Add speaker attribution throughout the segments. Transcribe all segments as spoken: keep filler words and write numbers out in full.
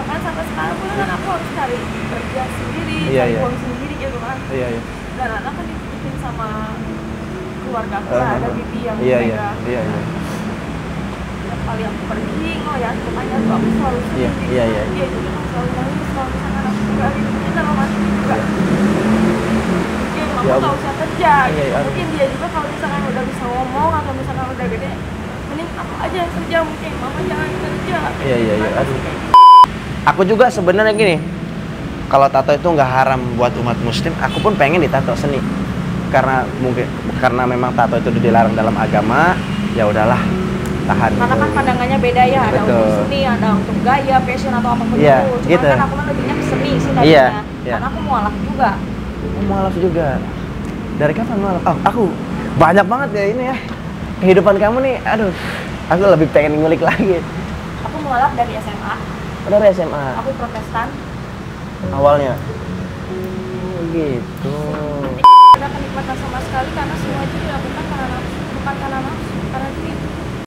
Speaker 1: bahkan sampai sekarang pun kan aku harus cari kerja sendiri,
Speaker 2: iya,
Speaker 1: cari
Speaker 2: iya.
Speaker 1: uang sendiri gitu kan.
Speaker 2: Iya, iya.
Speaker 1: Dan anak kan dititipin sama keluarga aku,
Speaker 2: Uh,
Speaker 1: uh, ada bibi yang
Speaker 2: iya, iya,
Speaker 1: megang.
Speaker 2: iya, iya.
Speaker 1: Setiap kali aku pergi, oh ya temannya tuh aku selalu sedih.
Speaker 2: Iya, iya, iya.
Speaker 1: Dia juga selalu nangis, selalu misalkan aku juga hidupnya dalam hati juga. Mungkin kamu
Speaker 2: Ya,
Speaker 1: nggak usah kerja,
Speaker 2: iya, iya.
Speaker 1: mungkin dia juga kalau misalkan udah bisa ngomong atau misalkan udah gede, mending aku aja yang kerja, mungkin mama jangan kerja.
Speaker 2: Iya, iya, iya. Aduh. Aku juga sebenarnya gini, kalau tato itu nggak haram buat umat muslim, aku pun pengen ditato seni. Karena mungkin karena memang tato itu dilarang dalam agama, ya udahlah, tahan.
Speaker 1: Karena kan pandangannya beda ya, ada
Speaker 2: Betul.
Speaker 1: untuk seni, ada untuk gaya, fashion atau apapun
Speaker 2: Iya,
Speaker 1: itu. Cuma
Speaker 2: gitu.
Speaker 1: kan aku kan lebihnya ke seni sih tadinya.
Speaker 2: Iya, iya.
Speaker 1: Karena aku mualaf juga.
Speaker 2: Oh, mualaf juga. Dari kapan mualaf? Oh, aku banyak banget ya ini ya. Kehidupan kamu nih, aduh. Aku lebih pengen ngulik lagi.
Speaker 1: Aku mualaf dari S M A.
Speaker 2: Oh, dari S M A.
Speaker 1: Aku Protestan.
Speaker 2: Awalnya. Oh, gitu.
Speaker 1: Ada kenikmatan sama sekali karena semua itu dilakukan karena nafsu, bukan karena nafsu, karena duit.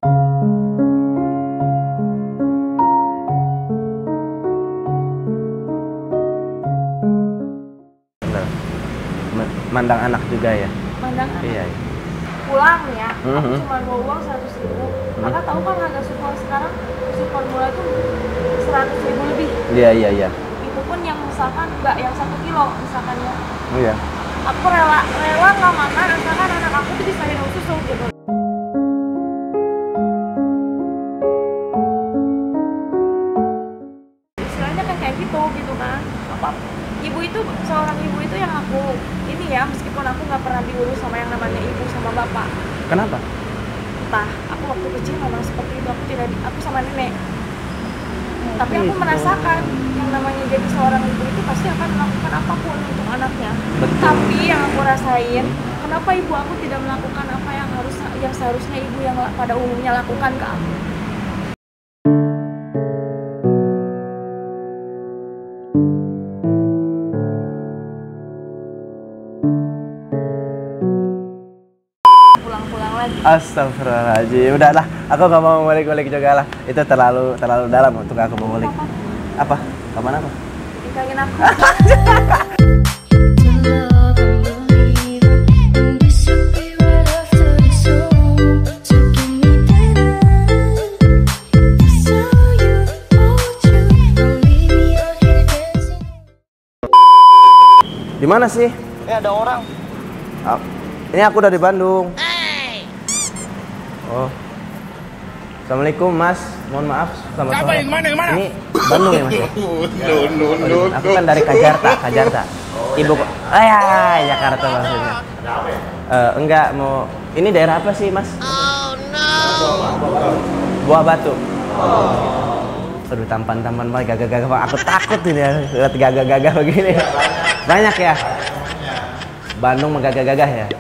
Speaker 2: Benar. Ma- Mandang anak juga ya.
Speaker 1: Mandang anak.
Speaker 2: Iya. Iya.
Speaker 1: Pulang ya, aku
Speaker 2: Mhm.
Speaker 1: cuma bawa uang seratus ribu. Maka tahu kan harga support sekarang, susu formula itu seratus ribu lebih.
Speaker 2: Iya, iya, iya.
Speaker 1: Itu pun yang misalkan nggak yang satu kilo misalkan ya.
Speaker 2: Oh iya.
Speaker 1: Aku rela rela nggak makan asalkan anak aku tuh bisa minum susu gitu. Istilahnya kan kayak gitu gitu kan. Apa ibu itu seorang ibu itu yang aku ini ya meskipun aku nggak pernah diurus sama yang namanya ibu sama bapak.
Speaker 2: Kenapa?
Speaker 1: Entah aku waktu kecil memang seperti itu, aku tidak di- aku sama nenek. Tapi aku
Speaker 2: Gitu.
Speaker 1: merasakan yang namanya jadi seorang ibu itu pasti akan melakukan apapun untuk anaknya.
Speaker 2: Betul.
Speaker 1: Tapi yang aku rasain, kenapa ibu aku tidak melakukan apa yang harus yang seharusnya ibu yang la- pada umumnya lakukan ke aku? Pulang-pulang lagi.
Speaker 2: Astagfirullahaladzim. Udahlah, aku gak mau ngulik-ngulik juga lah. Itu terlalu terlalu dalam untuk aku mengulik. Apa? Kapan apa?
Speaker 1: Nikahin aku.
Speaker 2: Di mana sih?
Speaker 3: Ini ada orang.
Speaker 2: Ah, ini aku dari Bandung. Oh. Assalamualaikum Mas, mohon maaf. Selamat sore.
Speaker 3: Yang mana, yang mana?
Speaker 2: Ini Bandung ya Mas ya?
Speaker 3: No, no, no,
Speaker 2: Aku kan dari Kajarta, Kajarta. Ibu kok? Oh ya, Jakarta maksudnya. Eh, enggak mau. Ini daerah apa sih Mas? Oh no. Buah Batu. Aduh, tampan-tampan banget, gagah-gagah. Aku takut ini ya, lihat gagah-gagah begini. Banyak ya? Bandung mah gagah-gagah ya?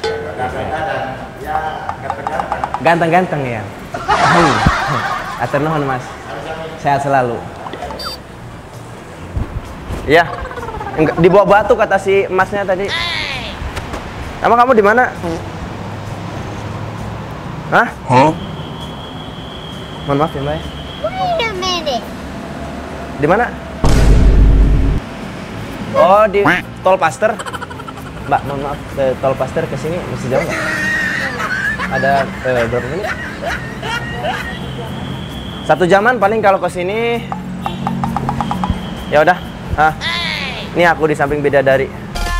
Speaker 2: Ganteng-ganteng ya? Atur nuhun Mas. Sehat selalu. Iya. Enggak, di Buah Batu kata si Masnya tadi. Emang kamu di mana? Hah?
Speaker 3: Hah?
Speaker 2: Mohon maaf ya Mbak.
Speaker 4: Wait a minute.
Speaker 2: Di mana? Oh, di Tol Paster. Mbak, mohon maaf, ke Tol Paster ke sini masih jauh nggak? Ada eh, berapa menit? Satu jaman paling kalau ke sini. Ya udah. Hah. Ini aku di samping bidadari.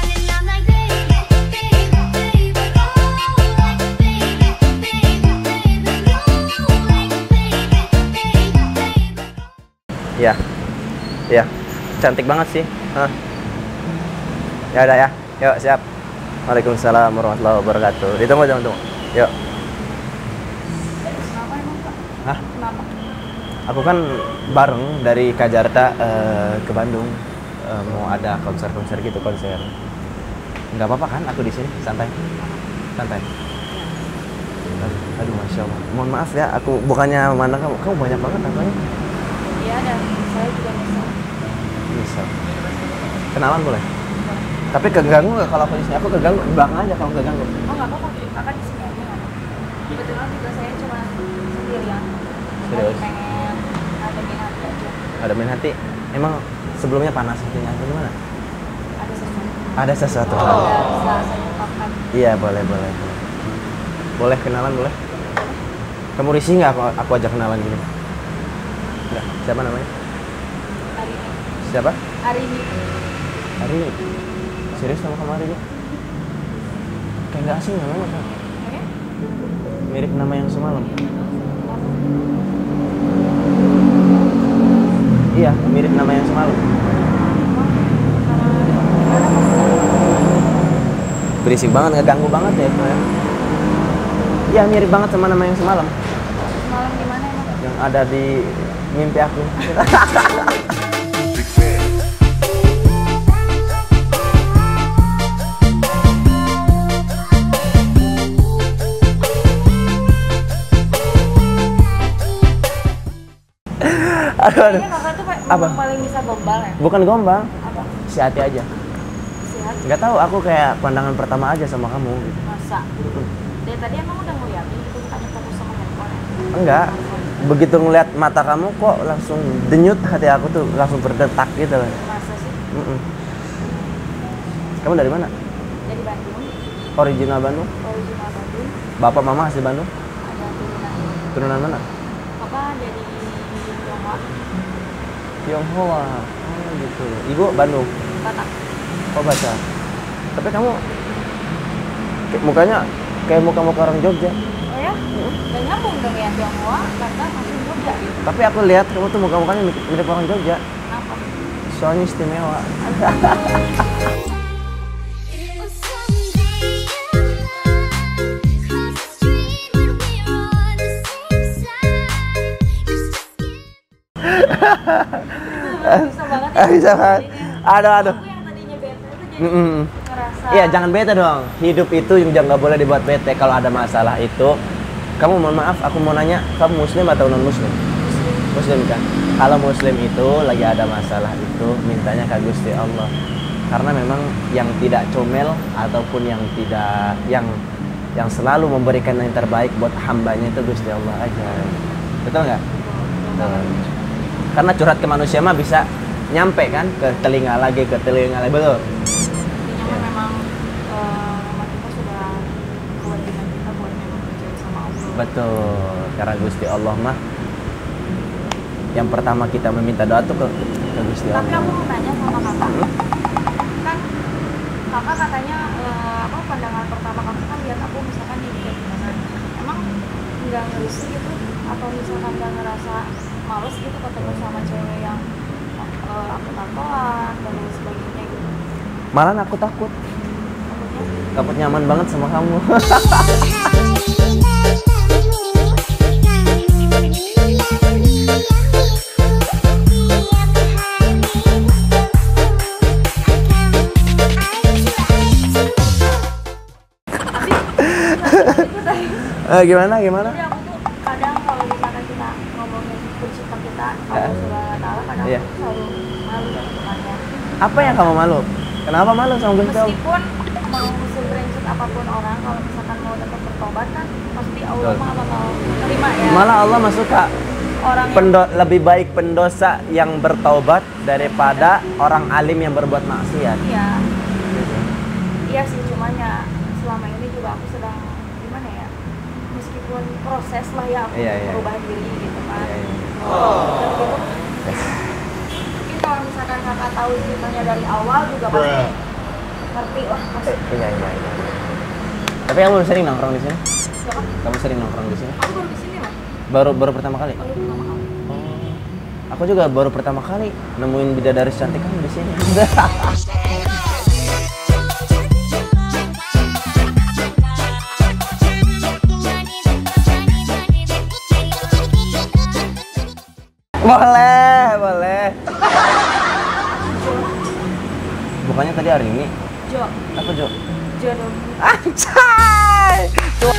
Speaker 2: Iya. Iya. Cantik banget sih. Hah. Ya udah ya. Yuk, siap. Waalaikumsalam warahmatullahi wabarakatuh. Ditunggu, tunggu, tunggu. Yuk.
Speaker 1: Kenapa emang Pak?
Speaker 2: Hah?
Speaker 1: Kenapa?
Speaker 2: Aku kan bareng dari Kajarta eh, ke Bandung. Eh, mau ada konser-konser gitu, konser. Nggak apa-apa kan aku di sini, santai. Santai. Aduh, aduh, Masya Allah. Mohon maaf ya, aku bukannya memandang kamu. Kamu banyak banget apanya.
Speaker 1: Iya, dan saya juga bisa.
Speaker 2: Bisa. Kenalan boleh? Tapi keganggu nggak kalau aku di sini? Aku keganggu, di belakang aja kalau keganggu.
Speaker 1: Oh nggak apa-apa, kakak di sini aja. Kebetulan juga saya cuma sendirian.
Speaker 2: Serius?
Speaker 1: Pengen ngademin hati aja.
Speaker 2: Ada main hati? Emang sebelumnya panas hatinya atau gimana?
Speaker 1: Ada sesuatu.
Speaker 2: Ada sesuatu.
Speaker 1: Ada bisa saya ungkapkan.
Speaker 2: Iya boleh boleh. Boleh kenalan boleh. Kamu risih nggak aku, aku ajak kenalan gini? Enggak. Siapa namanya?
Speaker 1: Hari ini.
Speaker 2: Siapa?
Speaker 1: Hari ini.
Speaker 2: Hari ini. Serius sama kamu hari ini? Kayak nggak asing namanya kan?
Speaker 1: Oke.
Speaker 2: Mirip nama yang semalam. Iya, mirip nama yang semalam. Berisik banget, ngeganggu banget ya itu ya. Iya, mirip banget sama nama yang semalam.
Speaker 1: Semalam di mana emang?
Speaker 2: Yang ada di mimpi aku. Aduh, aduh.
Speaker 1: Kayaknya kakak tuh pa-
Speaker 2: Apa?
Speaker 1: memang paling bisa gombal ya?
Speaker 2: Bukan gombal,
Speaker 1: Apa?
Speaker 2: si hati aja.
Speaker 1: Sihat?
Speaker 2: Nggak tahu, aku kayak pandangan pertama aja sama kamu. Gitu.
Speaker 1: Masa? Dari tadi emang udah ngeliatin gitu, bukannya fokus sama handphone ya?
Speaker 2: Enggak. Begitu ngeliat mata kamu kok langsung denyut hati aku tuh langsung berdetak gitu loh.
Speaker 1: Masa sih?
Speaker 2: Mm-mm. Kamu dari mana?
Speaker 1: Dari Bandung,
Speaker 2: Original Bandung?
Speaker 1: original Bandung,
Speaker 2: Bapak mama asli Bandung?
Speaker 1: ada turunan.
Speaker 2: Turunan mana?
Speaker 1: Papa dari Tiongkok,
Speaker 2: Tionghoa. Oh gitu. Ibu Bandung.
Speaker 1: Batak.
Speaker 2: Oh baca. Tapi kamu kayak mukanya kayak muka-muka orang Jogja.
Speaker 1: Oh ya? Gak nyambung dong ya Tiongkok, karena langsung Jogja gitu.
Speaker 2: Tapi aku lihat kamu tuh muka-mukanya mirip mirip orang Jogja.
Speaker 1: Apa?
Speaker 2: Soalnya istimewa.
Speaker 1: Bisa banget ya.
Speaker 2: Bisa banget. Aduh aduh.
Speaker 1: Aku yang tadinya bete tuh jadi
Speaker 2: Mm-mm.
Speaker 1: ngerasa.
Speaker 2: Iya, jangan bete dong. Hidup itu yang jangan nggak boleh dibuat bete. Kalau ada masalah itu, kamu mohon maaf, aku mau nanya, kamu muslim atau non muslim? Muslim kan? Kalau muslim itu lagi ada masalah itu, mintanya ke Gusti Allah. Karena memang yang tidak comel ataupun yang tidak yang yang selalu memberikan yang terbaik buat hambanya itu Gusti Allah aja. Betul nggak? Betul. Karena curhat ke manusia mah bisa nyampe kan ke telinga lagi ke telinga lagi, betul?
Speaker 1: Intinya mah memang eh, memang kita sudah kewajiban kita buat memang percaya sama Allah.
Speaker 2: Betul. Karena Gusti Allah mah yang pertama kita meminta doa tuh ke, ke Gusti
Speaker 1: Tapi
Speaker 2: Allah.
Speaker 1: aku mau nanya sama kakak, kan kakak katanya eh, apa pandangan pertama kakak kan lihat aku misalkan ini kayak gimana, emang nggak ngerisih gitu atau misalkan nggak ngerasa males gitu ketemu sama cewek yang eh, aku tatoan dan lain sebagainya gitu,
Speaker 2: Malah aku takut.
Speaker 1: takutnya
Speaker 2: Takut nyaman banget sama kamu.
Speaker 1: itu tadi.
Speaker 2: Eh, gimana gimana?
Speaker 1: Jadi aku tuh kadang kalau misalkan kita ngomongin pencipta kita Allah Subhanahu Wa Taala, kadang
Speaker 2: Iya.
Speaker 1: aku selalu malu gitu kan ya.
Speaker 2: Apa yang kamu malu? Kenapa malu sama Gusti Allah?
Speaker 1: Meskipun mau sebrengsek apapun orang, kalau misalkan mau tetap bertobat kan pasti Allah
Speaker 2: Betul.
Speaker 1: mah bakal terima ya.
Speaker 2: Malah Allah mah suka
Speaker 1: Orang yang
Speaker 2: Pendo- lebih baik pendosa yang bertaubat daripada orang alim yang berbuat maksiat.
Speaker 1: iya, iya sih, cuman ya selama ini juga aku sedang gimana ya, meskipun proses lah ya aku
Speaker 2: Iya, iya.
Speaker 1: merubah diri gitu kan.
Speaker 2: Iya, iya.
Speaker 1: Dan gitu, mungkin kalau misalkan kakak tahu ceritanya dari awal juga pasti ngerti lah pasti.
Speaker 2: Iya, iya, iya. Tapi kamu sering nongkrong di sini?
Speaker 1: Siapa?
Speaker 2: Kamu sering nongkrong di sini?
Speaker 1: Aku baru di sini lah,
Speaker 2: Baru baru pertama kali?
Speaker 1: baru pertama kali.
Speaker 2: Aku juga baru pertama kali nemuin bidadari cantik kamu di sini. Boleh, boleh. Bukannya tadi hari ini?
Speaker 1: Jo,
Speaker 2: Apa, Jo?
Speaker 1: jodoh.
Speaker 2: Anjay! Tuh.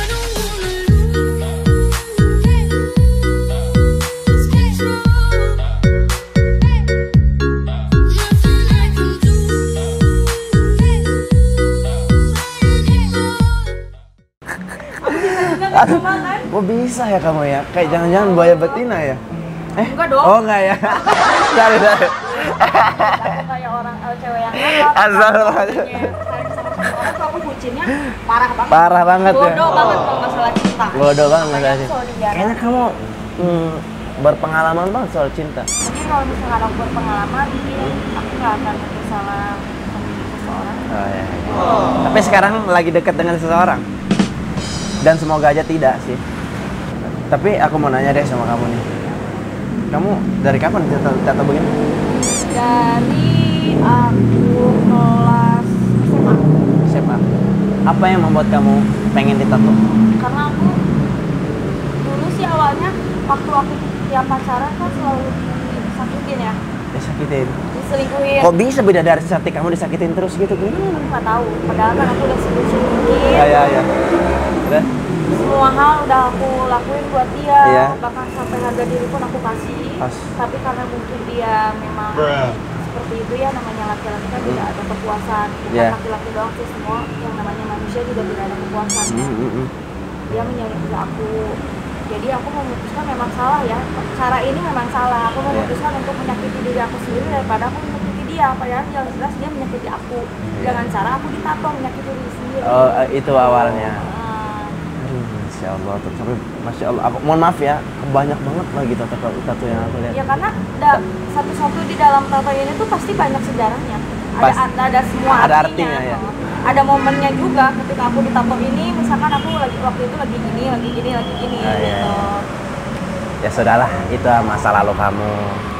Speaker 2: Aduh, kok bisa ya kamu ya? Kayak jangan-jangan buaya betina ya? Eh?
Speaker 1: Enggak dong.
Speaker 2: Oh enggak ya? Sorry, sorry.
Speaker 1: aku kayak orang eh, cewek yang galak.
Speaker 2: Astagfirullahaladzim.
Speaker 1: Sayang sama semua orang tuh aku bucinnya parah banget.
Speaker 2: Parah banget ya.
Speaker 1: Bodoh banget kalau masalah cinta.
Speaker 2: Bodoh banget masalah
Speaker 1: Makanya
Speaker 2: cinta.
Speaker 1: soal dia.
Speaker 2: Kayaknya kamu hmm, berpengalaman banget soal cinta.
Speaker 1: Mungkin kalau misalkan aku berpengalaman, aku nggak akan salah memilih seseorang.
Speaker 2: Oh, ya, ya. Tapi sekarang lagi dekat dengan seseorang. Dan semoga aja tidak sih. Tapi aku mau nanya deh sama kamu nih. Kamu dari kapan tato, tato begini?
Speaker 1: Dari aku kelas S M A.
Speaker 2: S M A. Apa yang membuat kamu pengen ditato?
Speaker 1: Karena aku dulu sih awalnya waktu aku tiap pacaran kan selalu disakitin ya,
Speaker 2: Disakitin.
Speaker 1: diselingkuhin.
Speaker 2: Kok bisa bidadari sejati kamu disakitin terus gitu?
Speaker 1: Aku nggak tahu, padahal kan aku udah sedikit-sedikit.
Speaker 2: Ya ya ya. Udah?
Speaker 1: Semua hal udah aku lakuin buat dia,
Speaker 2: Iya.
Speaker 1: bahkan sampai harga diri pun aku kasih.
Speaker 2: Pas.
Speaker 1: Tapi karena mungkin dia memang seperti itu ya, namanya laki-laki kan tidak ada kepuasan. Bukan
Speaker 2: Iya.
Speaker 1: laki-laki doang sih, semua yang namanya manusia juga tidak ada kepuasan.
Speaker 2: Hmm, hmm, hmm.
Speaker 1: Dia menyakiti aku, jadi aku memutuskan memang salah ya, cara ini memang salah. Aku memutuskan untuk menyakiti diri aku sendiri daripada aku menyakiti dia. Padahal jelas-jelas dia menyakiti aku dengan cara aku ditato menyakiti diri sendiri.
Speaker 2: Oh, eh, itu awalnya.
Speaker 1: Ah,
Speaker 2: Aduh, Masya Allah, tuh sampai Masya Allah. Aku mohon maaf ya, banyak banget lagi tato tato yang aku lihat.
Speaker 1: ya karena da- satu-satu di dalam tato ini tuh pasti banyak sejarahnya. Ada
Speaker 2: Pas-
Speaker 1: ada, ada semua
Speaker 2: ada
Speaker 1: artinya.
Speaker 2: artinya, ya.
Speaker 1: Ada momennya juga ketika aku ditato ini, misalkan aku lagi waktu itu lagi gini, lagi gini, lagi gini
Speaker 2: Ah, iya,
Speaker 1: gitu.
Speaker 2: Ya sudahlah, itu masa lalu kamu.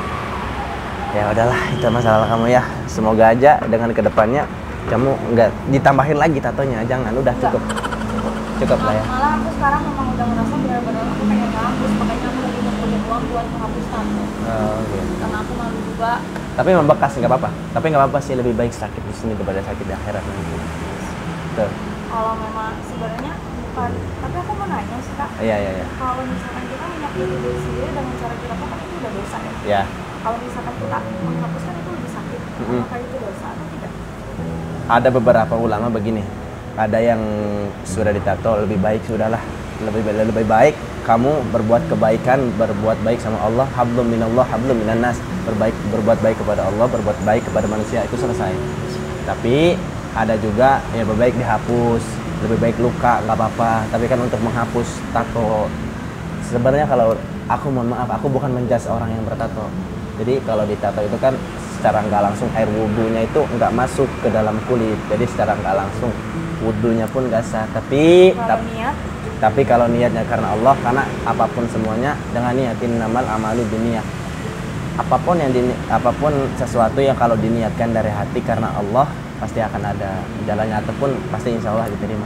Speaker 2: Ya udahlah, itu masa lalu kamu ya. Semoga aja dengan kedepannya kamu nggak ditambahin lagi tatonya, jangan, udah
Speaker 1: Enggak.
Speaker 2: cukup, cukup lah ya.
Speaker 1: Malah aku sekarang memang udah ngerasa benar-benar aku pengen ngapus, makanya aku lagi ngumpulin uang buat menghapus tato.
Speaker 2: Oh, gitu.
Speaker 1: Karena aku malu juga.
Speaker 2: Tapi membekas nggak apa-apa. Tapi nggak apa-apa sih, lebih baik sakit di sini daripada sakit di akhirat nanti. Tuh.
Speaker 1: Kalau memang sebenarnya bukan, tapi aku mau nanya sih Kak.
Speaker 2: Iya iya iya.
Speaker 1: Kalau misalkan kita menyakiti diri sendiri dengan cara kita kan itu udah dosa ya.
Speaker 2: Ya.
Speaker 1: Kalau misalkan kita menghapuskan itu lebih sakit,
Speaker 2: Mm-mm.
Speaker 1: apakah itu dosa atau tidak?
Speaker 2: Ada beberapa ulama begini. Ada yang sudah ditato, lebih baik sudahlah. Lebih baik, lebih baik kamu berbuat kebaikan, berbuat baik sama Allah, hablum minallah, hablum minannas. Berbaik, berbuat baik kepada Allah, berbuat baik kepada manusia, itu selesai. Tapi ada juga ya lebih baik dihapus, lebih baik luka, nggak apa-apa. Tapi kan untuk menghapus tato, sebenarnya kalau aku mohon maaf, aku bukan menjudge orang yang bertato. Jadi kalau ditato itu kan secara nggak langsung air wudhunya itu nggak masuk ke dalam kulit. Jadi secara nggak langsung wudhunya pun nggak sah. Tapi
Speaker 1: Kalau
Speaker 2: tap-
Speaker 1: niat,
Speaker 2: tapi kalau niatnya karena Allah, karena apapun semuanya dengan niatin, namal amalu biniyah. Apapun yang dini, apapun sesuatu yang kalau diniatkan dari hati karena Allah pasti akan ada jalannya, ataupun pasti insya Allah diterima.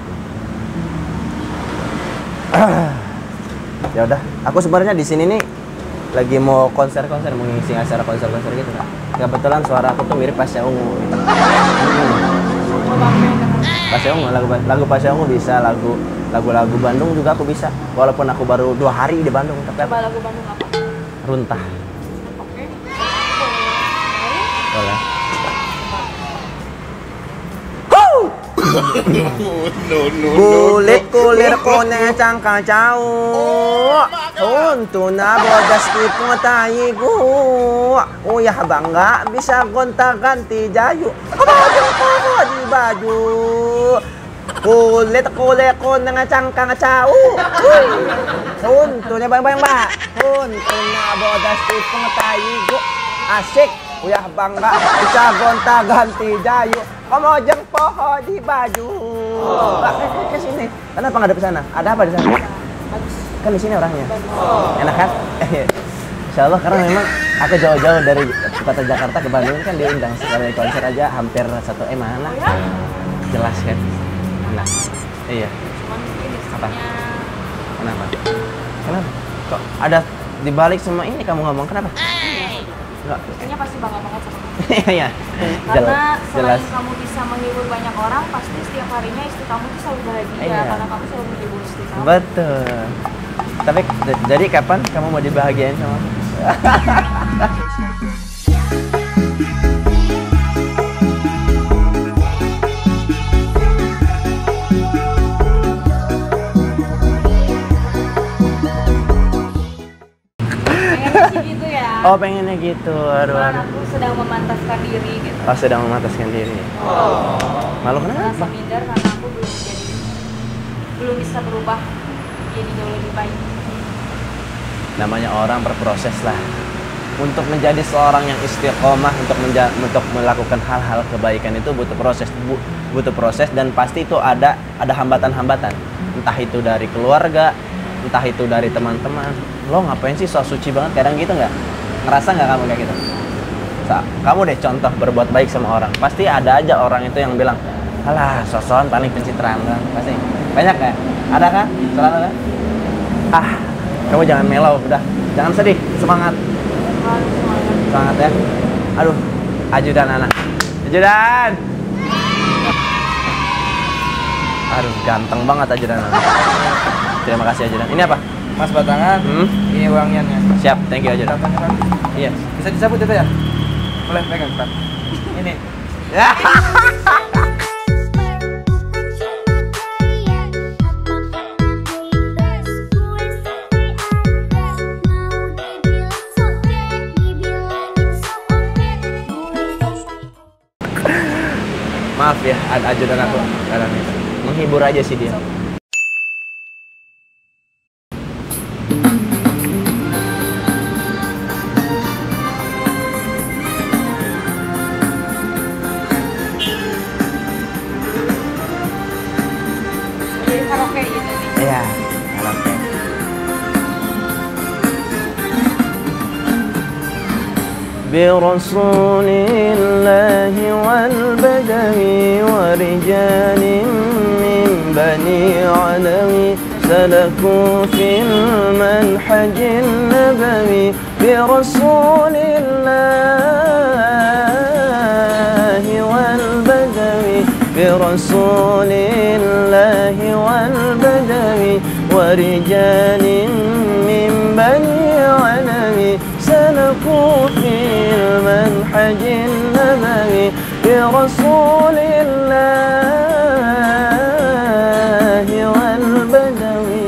Speaker 2: Ya udah, aku sebenarnya di sini nih lagi mau konser-konser, mau ngisi acara konser-konser gitu. Kebetulan suara aku tuh mirip Pasha Ungu gitu.
Speaker 1: coba aku yang dengar.
Speaker 2: Pasha Ungu, lagu lagu Pasha Ungu bisa, lagu lagu-lagu Bandung juga aku bisa. Walaupun aku baru dua hari di Bandung, tapi aku
Speaker 1: Coba lagu Bandung apa?
Speaker 2: runtah.
Speaker 1: Oke.
Speaker 2: Boleh.
Speaker 3: No, no,
Speaker 2: Kulit kulir kone cangka jauh untuk nabodas ipo tayigu. Uyah bangga bisa gonta ganti jayu. Baju koko di baju. Kulit kulit kone cangka jauh. Untuknya bang bang mbak. Untuk nabodas ipo tayigu. Asik. Uyah bangga bisa gonta ganti jayu. Kamu jeng poho di baju. Mbak, ke, ke sini. Kenapa nggak ada ke sana? Ada apa di sana?
Speaker 1: Bagus.
Speaker 2: Kan di sini orangnya. Enak kan? Insya Allah, karena memang aku jauh-jauh dari kota Jakarta ke Bandung kan diundang sekali konser aja hampir satu eh mana?
Speaker 1: Oh ya?
Speaker 2: Jelas kan? Nah, iya.
Speaker 1: Cuman mungkin
Speaker 2: Apa?
Speaker 1: istrinya
Speaker 2: Kenapa? Kenapa? Kok ada di balik semua ini kamu ngomong kenapa? Enggak.
Speaker 1: istrinya pasti bangga banget sama kamu.
Speaker 2: Iya.
Speaker 1: Karena
Speaker 2: Jelas.
Speaker 1: selain kamu bisa menghibur banyak orang, pasti setiap harinya istri kamu tuh selalu bahagia
Speaker 2: Iya.
Speaker 1: karena kamu selalu menghibur istri kamu.
Speaker 2: Betul. Tapi d- jadi kapan kamu mau dibahagiain sama aku?
Speaker 1: Kayaknya sih gitu ya.
Speaker 2: Oh, pengennya gitu. Aduh,
Speaker 1: Cuman
Speaker 2: aduh.
Speaker 1: aku sedang memantaskan diri gitu.
Speaker 2: Oh, sedang memantaskan diri. Malu
Speaker 1: Merasa
Speaker 2: kenapa?
Speaker 1: minder karena aku belum jadi belum bisa berubah jadi jauh lebih baik.
Speaker 2: Namanya orang berproses lah. Untuk menjadi seorang yang istiqomah, untuk menja untuk melakukan hal-hal kebaikan itu butuh proses, bu butuh proses dan pasti itu ada ada hambatan-hambatan. Entah itu dari keluarga, entah itu dari teman-teman. Lo ngapain sih so suci banget kadang gitu nggak? Ngerasa nggak kamu kayak gitu? Sa kamu deh contoh berbuat baik sama orang. Pasti ada aja orang itu yang bilang, alah sosokan paling pencitraan kan. Pasti banyak kayak ada kan? Selalu kan? Ah, kamu jangan melau, udah jangan sedih, semangat.
Speaker 1: Harus semangat.
Speaker 2: Semangat ya. Aduh, ajudan anak. Ajudan. Aduh, ganteng banget ajudan anak. Terima kasih ajudan. Ini apa?
Speaker 4: Mas batangan,
Speaker 2: Hmm?
Speaker 4: ini uangnya.
Speaker 2: Siap, thank you ajudan.
Speaker 4: Datangnya kan?
Speaker 2: Iya.
Speaker 4: Bisa dicabut itu ya? Boleh pegang Pak. Ini.
Speaker 2: Ya. Maaf ya, ada ajudan aku kadang itu. Menghibur aja sih dia.
Speaker 1: Jadi karaoke gitu nih.
Speaker 2: Iya, karaoke. برسول الله والبدوي ورجال من بني علوي سلكوا في المنحج النبوي برسول الله والبدوي برسول الله والبدوي ورجال من بني علوي سلكوا في المنحج النبوي برسول الله والبدوي.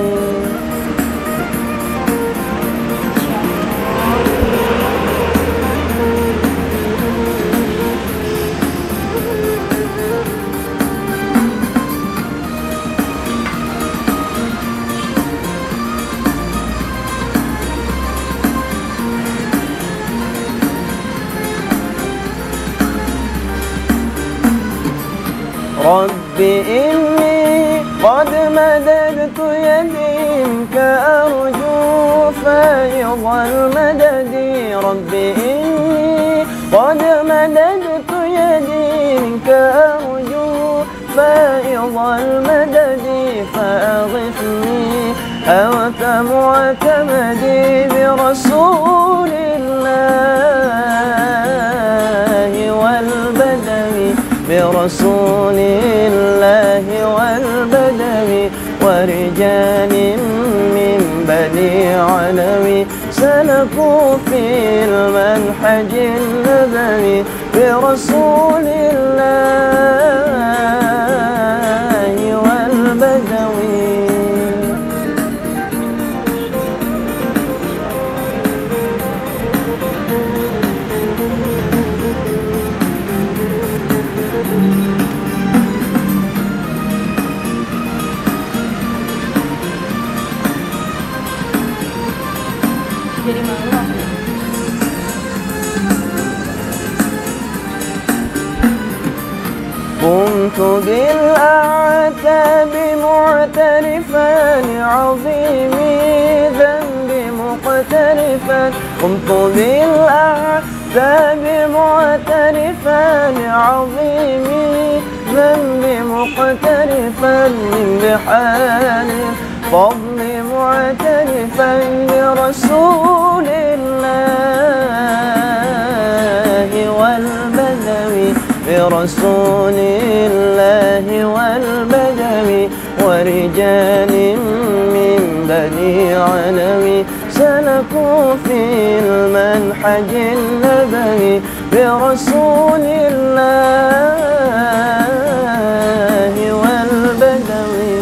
Speaker 2: رب إني قد مددت يدي منك أرجو فيض المدد رب إني قد مددت يدي منك أرجو فيض المدد فأغثني أوت معتمدي برسول الله والبدوي برسول الله والبدوي ورجال من بني علوي سلكوا في المنحج النبوي برسول الله والبدوي.
Speaker 1: Jadi malu aku.
Speaker 2: قمت بالأعتاب معترفا لعظيم ذنب مقترفا قمت بالأعتاب معترفا لعظيم ذنب مقترفا من بحال فضل معترفا برسول الله والبدوي برسول الله والبدوي ورجال من بني علوي سلكوا في المنحج النبوي برسول الله والبدوي.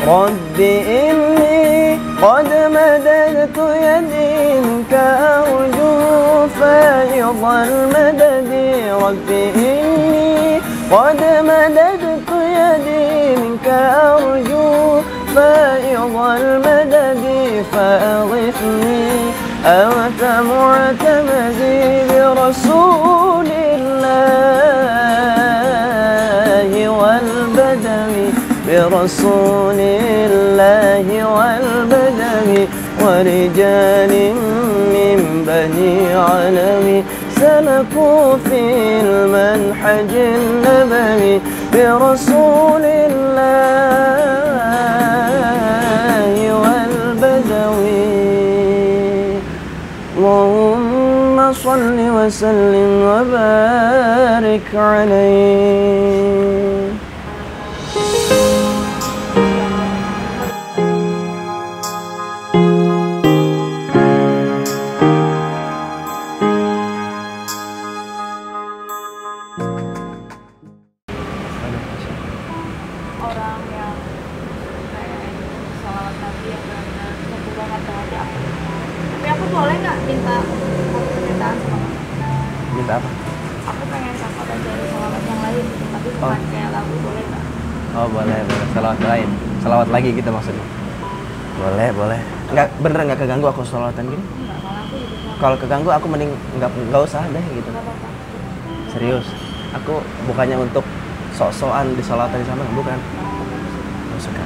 Speaker 2: رب إني قد مددت يدي منك أرجو فيض المدد رب إني قد مددت يدي منك أرجو فيض المدد فأغثني أنت معتمدي برسول الله والبدم برسول الله والبدم ورجال من بني علم سلكوا في المنحج النبوي برسول الله والبدوي اللهم صل وسلم وبارك عليه.
Speaker 1: Orang yang kayak salawat Nabi yang benar-benar sentuh banget ke hati aku. Tapi aku boleh nggak minta permintaan sama kamu?
Speaker 2: Minta apa?
Speaker 1: Aku pengen kakak belajar salawat yang lain, tapi bukan
Speaker 2: Oh.
Speaker 1: kayak lagu, boleh nggak?
Speaker 2: Oh boleh, boleh. Salawat lain. Salawat lagi gitu maksudnya. Boleh, boleh. Enggak, bener nggak keganggu aku salawatan gini?
Speaker 1: Enggak, kalau aku juga nggak
Speaker 2: Kalau keganggu aku mending nggak nggak usah deh gitu.
Speaker 1: nggak apa-apa.
Speaker 2: Serius. Aku bukannya untuk sok-sokan di salawatan di sana, bukan. Nggak suka.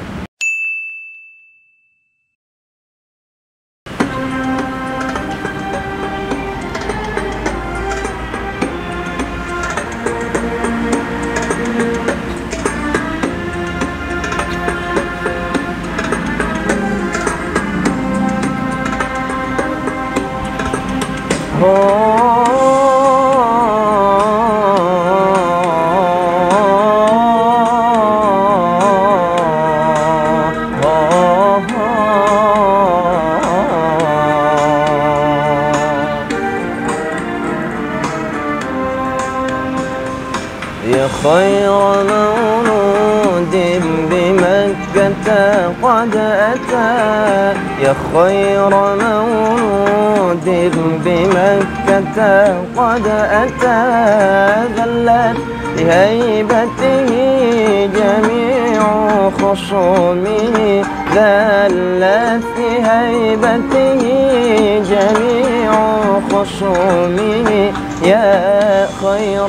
Speaker 2: يا خير مولود بمكة قد أتى يا خير مولود بمكة قد أتى ذلت لهيبته جميع خصومه ذلت لهيبته جميع خصومه يا خير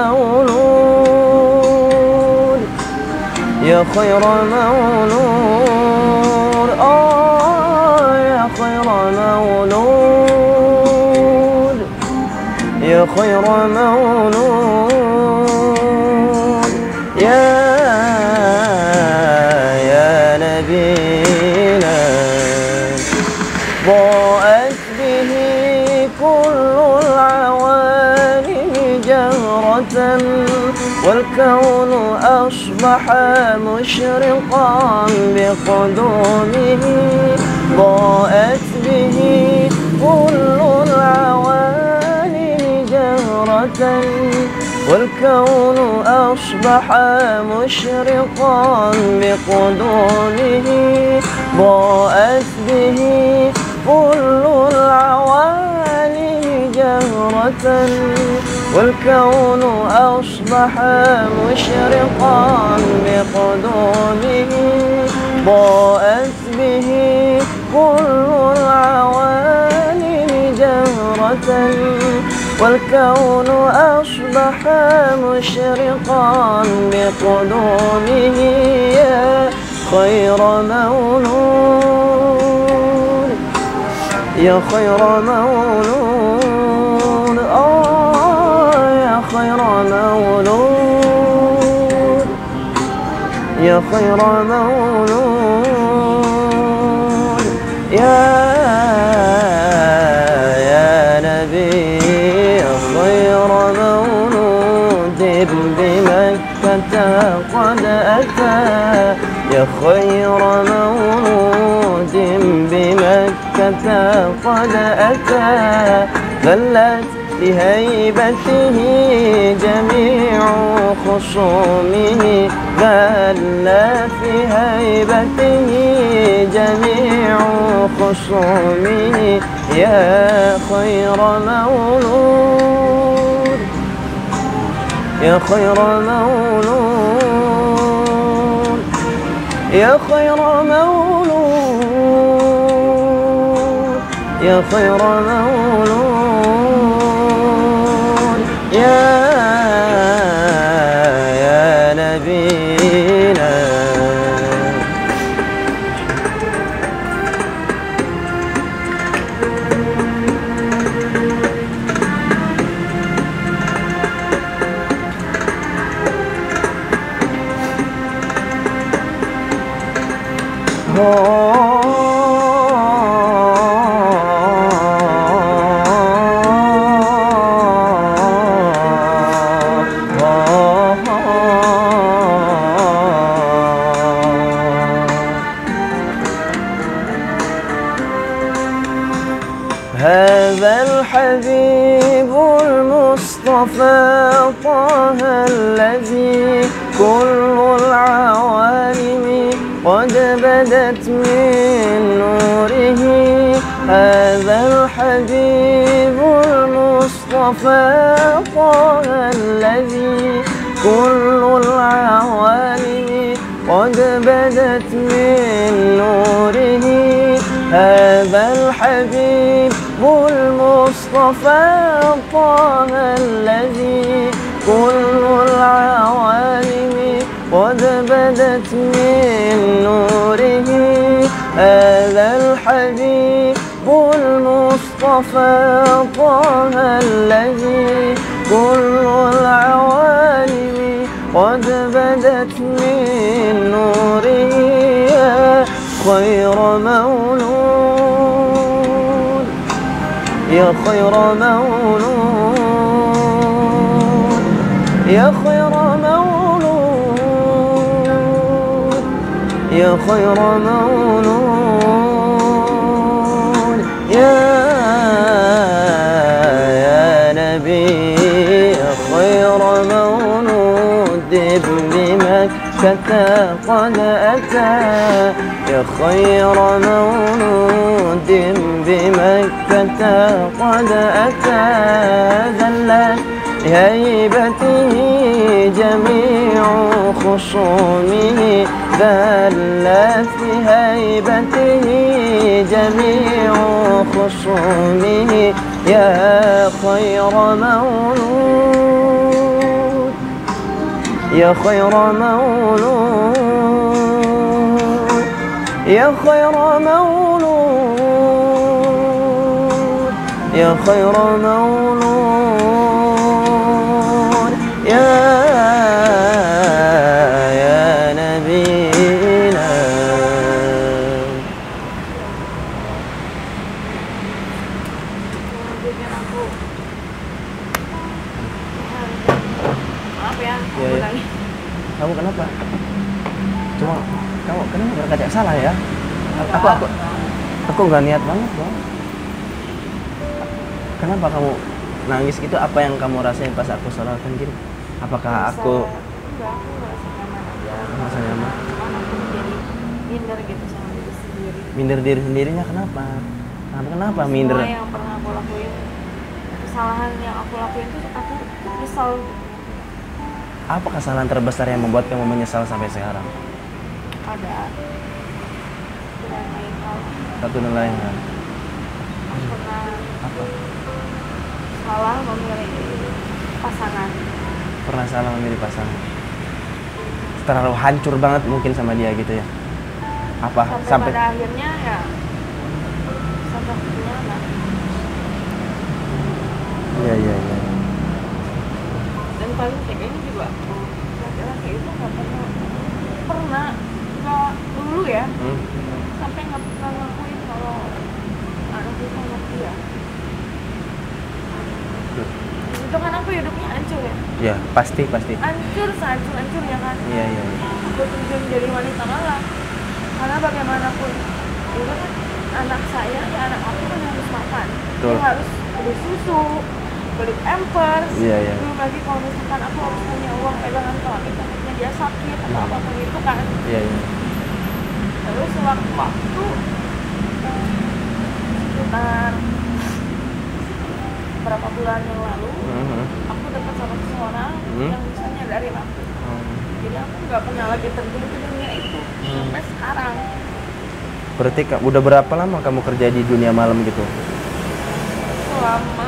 Speaker 2: مولود يا خير مولود آه يا خير مولود يا خير مولود يا يا نبينا ضاءت به كل العوالم جهرة والكون أصبح مشرقا بقدومه ضاءت به كل العوالم جهرة والكون أصبح مشرقا بقدومه ضاءت به كل العوالم جهرة والكون أصبح مشرقا بقدومه ضاءت به كل العوالم جهرة والكون أصبح مشرقا بقدومه يا خير مولود يا خير مولود آه يا خير مولود يا خير مولود يا يا نبي خير مولود بمكة قد أتى يا خير مولود بمكة قد أتى ذلت لهيبته جميع خصومه ذل في هيبته جميع خصومه يا خير مولود يا خير مولود يا خير مولود يا خير مولود يا يا نبينا هذا الحبيب المصطفى طه الذي كل العوالم قد بدت من نوره هذا الحبيب المصطفى طه الذي كل العوالم قد بدت من نوره هذا الحبيب المصطفى طه الذي كل العوالم قد بدت من نوره هذا الحبيب المصطفى طه الذي كل العوالم قد بدت من نوره يا خير مولود يا خير مولود يا خير مولود يا خير مولود يا يا نبي يا خير مولود بمكة قد أتى يا خير مولود بمكة قد أتى ذلت هيبته جميع خصومه ذل في هيبته جميع خصومه يا خير مولود يا خير مولود يا خير مولود يا خير مولود يا يا نبينا
Speaker 1: bikin aku maaf ya aku
Speaker 2: Iya, iya.
Speaker 1: ulangi.
Speaker 2: Kamu kenapa? Cuma kamu kenapa berkaca salah ya? Aku aku aku nggak niat banget bang. Kenapa kamu nangis gitu? Apa yang kamu rasain pas aku sholatkan gini? Apakah
Speaker 1: Bisa-
Speaker 2: aku
Speaker 1: enggak, aku merasa nyaman aja
Speaker 2: merasa nyaman?
Speaker 1: cuman aku jadi minder gitu sama diri sendiri.
Speaker 2: Minder diri sendirinya kenapa? Kenapa kenapa minder?
Speaker 1: Semua yang pernah aku lakuin, kesalahan yang aku lakuin tuh aku nyesal.
Speaker 2: Apa kesalahan terbesar yang membuat kamu menyesal sampai sekarang?
Speaker 1: Ada dan lain hal.
Speaker 2: Satu dan lain hal.
Speaker 1: Aku pernah
Speaker 2: Apa?
Speaker 1: salah memilih pasangan.
Speaker 2: Pernah salah memilih pasangan? Terlalu hancur banget mungkin sama dia gitu ya? Apa
Speaker 1: Sampai,
Speaker 2: sampai?
Speaker 1: pada akhirnya ya sampai akhirnya nah,
Speaker 2: Iya iya iya.
Speaker 1: dan paling kayak ini juga laki-laki itu nggak pernah pernah nggak dulu ya
Speaker 2: Hmm?
Speaker 1: sampai nggak pernah ngakuin kalau anak itu sama dia. Di situ kan aku hidupnya hancur ya,
Speaker 2: Ya pasti pasti.
Speaker 1: hancur sehancur hancurnya kan.
Speaker 2: Iya iya. iya.
Speaker 1: Aku terjun jadi wanita malah karena bagaimanapun itu kan anak saya ya anak aku kan harus makan.
Speaker 2: Betul.
Speaker 1: Dia harus beli susu, beli pampers.
Speaker 2: Iya, iya.
Speaker 1: Belum lagi kalau misalkan aku harus punya uang pegangan kalau internetnya dia sakit atau
Speaker 2: Hmm.
Speaker 1: apapun itu kan.
Speaker 2: Iya, iya.
Speaker 1: Terus sewaktu-waktu sekitar berapa bulan yang lalu
Speaker 2: Mhm.
Speaker 1: aku dekat sama seseorang
Speaker 2: Hmm.
Speaker 1: yang bisa nyadarin aku.
Speaker 2: Hmm.
Speaker 1: Jadi aku nggak pernah lagi terjun ke dunia itu
Speaker 2: Hmm.
Speaker 1: sampai sekarang.
Speaker 2: Berarti ka- udah berapa lama kamu kerja di dunia malam gitu?
Speaker 1: Selama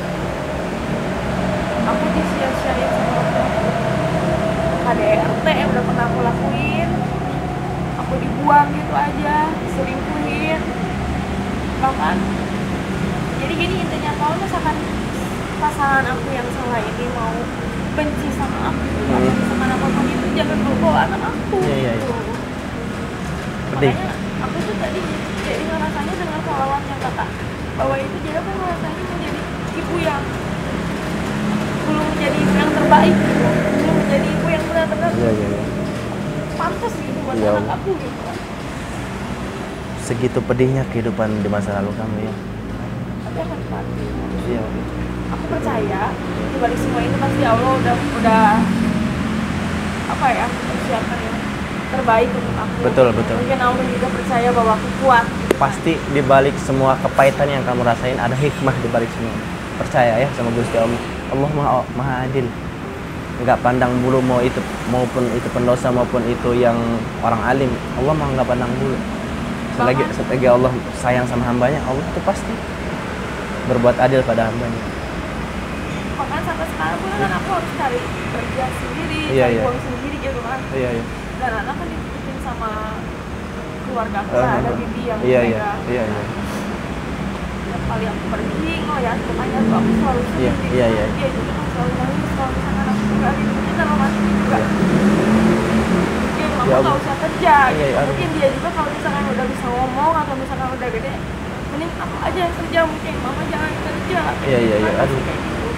Speaker 1: aku disia-siain sama aku K D R T udah pernah aku lakuin, aku dibuang gitu aja, diselingkuhin, bahkan jadi gini intinya kalau misalkan pasangan aku yang salah ini mau benci sama aku atau
Speaker 2: Hmm.
Speaker 1: misalkan apapun itu jangan bawa anak aku.
Speaker 2: Iya, iya, iya.
Speaker 1: gitu.
Speaker 2: Pedih.
Speaker 1: Makanya aku tuh tadi jadi ngerasanya dengan salawat yang kakak bawa itu, jadi aku ngerasanya menjadi ibu yang belum menjadi ibu yang terbaik gitu. Belum menjadi ibu yang benar-benar
Speaker 2: Iya, iya, iya.
Speaker 1: pantas gitu buat
Speaker 2: Iya.
Speaker 1: anak aku gitu.
Speaker 2: Segitu pedihnya kehidupan di masa lalu kamu ya.
Speaker 1: Tapi akan pasti
Speaker 2: Iya.
Speaker 1: aku percaya di balik semua ini pasti Allah udah udah apa ya persiapkan yang terbaik untuk aku.
Speaker 2: Betul, betul.
Speaker 1: Mungkin Allah juga percaya bahwa aku kuat gitu.
Speaker 2: Pasti di balik semua kepahitan yang kamu rasain ada hikmah di balik semua. Percaya ya sama Gusti Allah. Allah Maha, Maha Adil. Nggak pandang bulu mau itu maupun itu pendosa maupun itu yang orang alim. Allah mah nggak pandang bulu. Selagi
Speaker 1: Bahkan-
Speaker 2: selagi Allah sayang sama hambanya, Allah itu pasti berbuat adil pada hambanya.
Speaker 1: Bahkan sampai sekarang pun kan aku harus cari kerja sendiri,
Speaker 2: Iya,
Speaker 1: cari
Speaker 2: iya.
Speaker 1: uang sendiri gitu kan.
Speaker 2: Iya, iya.
Speaker 1: Dan anak kan dititipin sama keluarga aku,
Speaker 2: Eh,
Speaker 1: kan ada bibi yang
Speaker 2: iya, iya,
Speaker 1: megang.
Speaker 2: iya, iya.
Speaker 1: Tiap kali aku pergi ngeliat rumahnya tuh aku selalu sedih.
Speaker 2: Iya, iya, iya.
Speaker 1: Dia juga kan selalu nangis kalau misalkan aku nggak ada duitnya dalam hati juga. Mungkin mama
Speaker 2: Ya
Speaker 1: nggak
Speaker 2: Allah.
Speaker 1: usah kerja.
Speaker 2: Iya, iya, aduh.
Speaker 1: Mungkin dia juga kalau misalkan udah bisa ngomong atau misalkan udah gede, mending aku aja yang kerja, mungkin mama jangan kerja.
Speaker 2: Iya, iya, iya,
Speaker 1: Kan
Speaker 2: aduh.
Speaker 1: kayak gitu.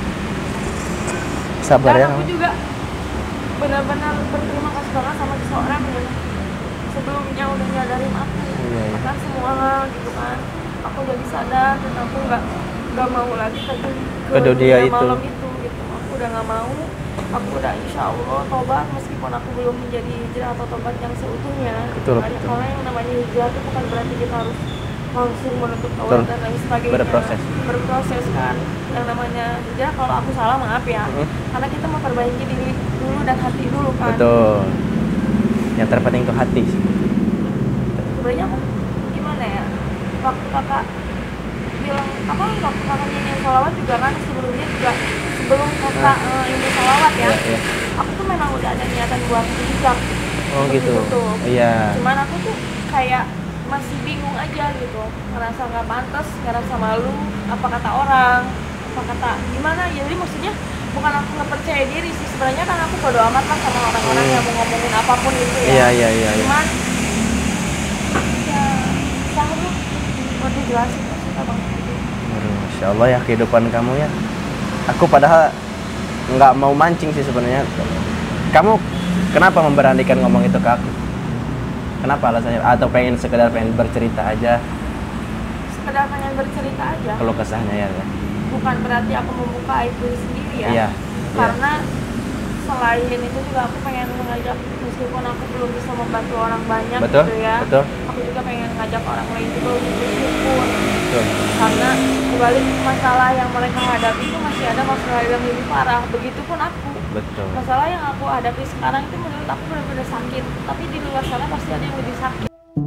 Speaker 2: Sabar
Speaker 1: Dan
Speaker 2: ya.
Speaker 1: aku
Speaker 2: kamu.
Speaker 1: juga benar-benar berterima kasih banget sama seseorang yang sebelumnya udah nyadarin aku,
Speaker 2: Iya, iya.
Speaker 1: bahkan semua gitu kan. Aku jadi sadar dan aku nggak nggak mau lagi terjun ke,
Speaker 2: Ke dunia itu.
Speaker 1: malam itu gitu. Aku udah nggak mau. Aku udah insya Allah tobat meskipun aku belum menjadi hijrah atau tobat yang seutuhnya.
Speaker 2: Betul,
Speaker 1: Makanya
Speaker 2: betul.
Speaker 1: Soalnya yang namanya hijrah itu bukan berarti kita harus langsung menutup
Speaker 2: Betul.
Speaker 1: tobat dan lain sebagainya.
Speaker 2: Berproses.
Speaker 1: Berproses kan. Yang namanya hijrah kalau aku salah maaf ya.
Speaker 2: Mhm.
Speaker 1: Karena kita memperbaiki diri dulu dan hati dulu kan.
Speaker 2: Betul. Yang terpenting itu hati sih.
Speaker 1: Sebenarnya aku gimana ya? Waktu kakak bilang apa? Waktu kakak nyanyiin sholawat juga kan sebelumnya juga sebelum kakak uh, ini sholawat ya.
Speaker 2: Iya, iya.
Speaker 1: Aku tuh memang udah ada niatan buat hijab.
Speaker 2: Oh gitu.
Speaker 1: Tuh.
Speaker 2: Iya.
Speaker 1: Cuman aku tuh kayak masih bingung aja gitu, ngerasa nggak pantas, ngerasa malu, apa kata orang, apa kata gimana ya. Jadi maksudnya bukan aku nggak percaya diri sih, sebenarnya kan aku bodo amat lah sama orang-orang
Speaker 2: Hmm.
Speaker 1: yang mau ngomongin apapun itu ya.
Speaker 2: Iya, iya, iya, iya.
Speaker 1: Cuman ya sanggup buat dijelasin kok suka banget gitu.
Speaker 2: Aduh, Masya Allah ya kehidupan kamu ya. Aku padahal nggak mau mancing sih sebenarnya. Kamu kenapa memberanikan ngomong itu ke aku? Kenapa alasannya? Atau pengen sekedar pengen bercerita aja?
Speaker 1: Sekedar pengen bercerita aja,
Speaker 2: Kalau kesahnya ya.
Speaker 1: bukan berarti aku membuka aib diri sendiri ya.
Speaker 2: Iya.
Speaker 1: Karena selain itu juga aku pengen mengajak, meskipun aku belum bisa membantu orang banyak
Speaker 2: Betul,
Speaker 1: gitu ya,
Speaker 2: betul.
Speaker 1: aku juga pengen ngajak orang lain juga untuk bersyukur.
Speaker 2: Betul.
Speaker 1: Karena dibalik masalah yang mereka hadapi itu masih ada masalah yang lebih parah. Begitupun aku.
Speaker 2: Betul.
Speaker 1: Masalah yang aku hadapi sekarang itu menurut aku benar-benar sakit, tapi di luar sana pasti ada yang lebih sakit.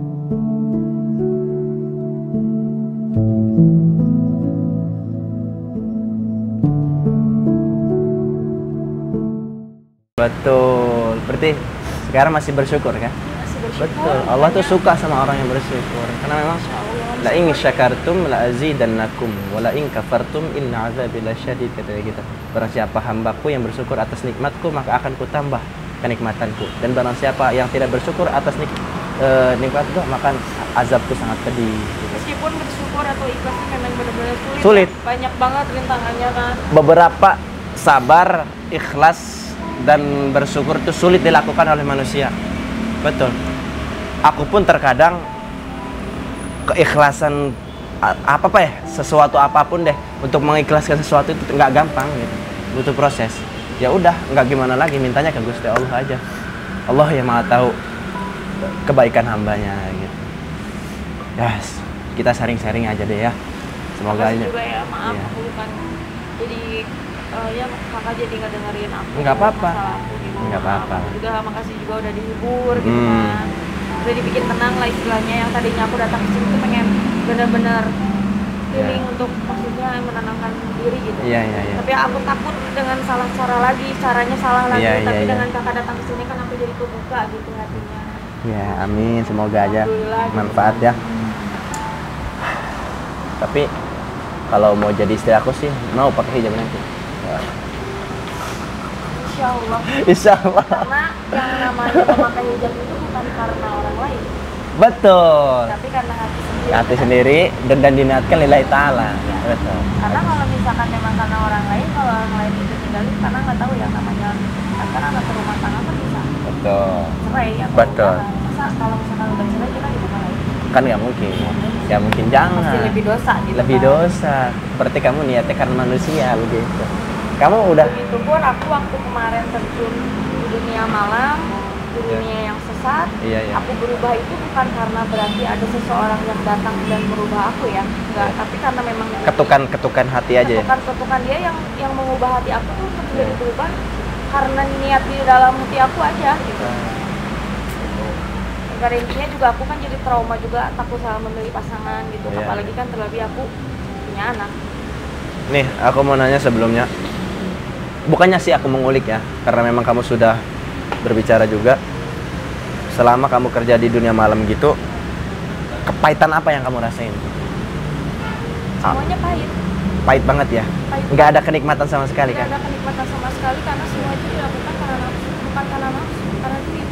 Speaker 2: Betul. Berarti sekarang masih bersyukur kan?
Speaker 1: Masih bersyukur.
Speaker 2: Betul. Allah tuh suka sama orang yang bersyukur. Karena memang
Speaker 1: Insya Allah.
Speaker 2: la in syakartum la azidannakum wa la in kafartum inna azabi lasyadid, kata kita. Barang siapa hambaku yang bersyukur atas nikmatku maka akan kutambah kenikmatanku, dan barang siapa yang tidak bersyukur atas nik e, nikmatku maka azabku sangat pedih gitu.
Speaker 1: Meskipun bersyukur atau ikhlas itu memang benar-benar sulit.
Speaker 2: Sulit.
Speaker 1: Ya. Banyak banget rintangannya kan.
Speaker 2: Beberapa sabar, ikhlas dan bersyukur itu sulit dilakukan oleh manusia. Betul. Aku pun terkadang keikhlasan a- apa apa ya, sesuatu apapun deh, untuk mengikhlaskan sesuatu itu nggak gampang gitu, butuh proses. Ya udah, nggak gimana lagi, mintanya ke Gusti Allah aja. Allah yang maha tahu kebaikan hambanya gitu. Yes, kita sharing-sharing aja deh ya. Semoga aja.
Speaker 1: juga ya, maaf
Speaker 2: Iya.
Speaker 1: aku bukan jadi eh, ya kakak jadi nggak dengerin aku.
Speaker 2: Nggak apa-apa.
Speaker 1: masalah aku gitu.
Speaker 2: Nggak apa-apa.
Speaker 1: Aku juga makasih juga udah dihibur gitu
Speaker 2: Hmm.
Speaker 1: kan. Udah dibikin tenang lah istilahnya, yang tadinya aku datang ke sini tuh pengen bener-bener healing untuk maksudnya menenangkan diri gitu.
Speaker 2: Iya, iya, iya.
Speaker 1: Tapi aku takut dengan salah cara lagi, caranya salah lagi.
Speaker 2: Iya, iya,
Speaker 1: Tapi
Speaker 2: iya.
Speaker 1: dengan kakak datang ke sini kan aku jadi kebuka gitu hatinya.
Speaker 2: Ya, amin. Semoga aja
Speaker 1: Alhamdulillah gitu.
Speaker 2: manfaat ya. Tapi kalau mau jadi istri aku sih mau pakai hijab nanti.
Speaker 1: Insya Allah.
Speaker 2: Insya Allah.
Speaker 1: Karena yang namanya memakai hijab itu bukan karena orang lain,
Speaker 2: Betul.
Speaker 1: tapi karena hati sendiri.
Speaker 2: Hati sendiri dan, dan diniatkan lillahi ta'ala.
Speaker 1: Ya.
Speaker 2: Betul.
Speaker 1: Karena kalau misalkan memang karena orang lain, kalau orang lain itu tinggalin karena nggak tahu yang namanya kan anak rumah tangga kan bisa
Speaker 2: Betul.
Speaker 1: cerai ya.
Speaker 2: Betul.
Speaker 1: Masa kalau misalkan udah cerai kita gimana lagi?
Speaker 2: Kan nggak mungkin. Ya mungkin jangan.
Speaker 1: Pasti lebih dosa gitu.
Speaker 2: Lebih
Speaker 1: kan.
Speaker 2: dosa. Berarti kamu niatnya karena manusia begitu. Kamu udah
Speaker 1: Begitu pun aku waktu kemarin terjun di dunia malam, di dunia yang sesat,
Speaker 2: Iya, iya.
Speaker 1: aku berubah itu bukan karena berarti ada seseorang yang datang dan merubah aku ya, enggak, tapi karena memang
Speaker 2: ketukan-ketukan hati aja ya.
Speaker 1: ketukan-ketukan dia yang yang mengubah hati aku tuh untuk
Speaker 2: Iya.
Speaker 1: jadi berubah karena niat di dalam hati aku aja gitu. Pada intinya juga aku kan jadi trauma juga, takut salah memilih pasangan gitu,
Speaker 2: Iya.
Speaker 1: apalagi kan terlebih aku punya anak.
Speaker 2: Nih, aku mau nanya sebelumnya. Bukannya sih aku mengulik ya, karena memang kamu sudah berbicara juga. Selama kamu kerja di dunia malam gitu, kepahitan apa yang kamu rasain?
Speaker 1: Semuanya pahit.
Speaker 2: Pahit banget ya?
Speaker 1: Pahit.
Speaker 2: Nggak ada kenikmatan sama sekali
Speaker 1: Tidak
Speaker 2: kan?
Speaker 1: ada kenikmatan sama sekali karena semua itu dilakukan karena nafsu, bukan karena nafsu, karena duit.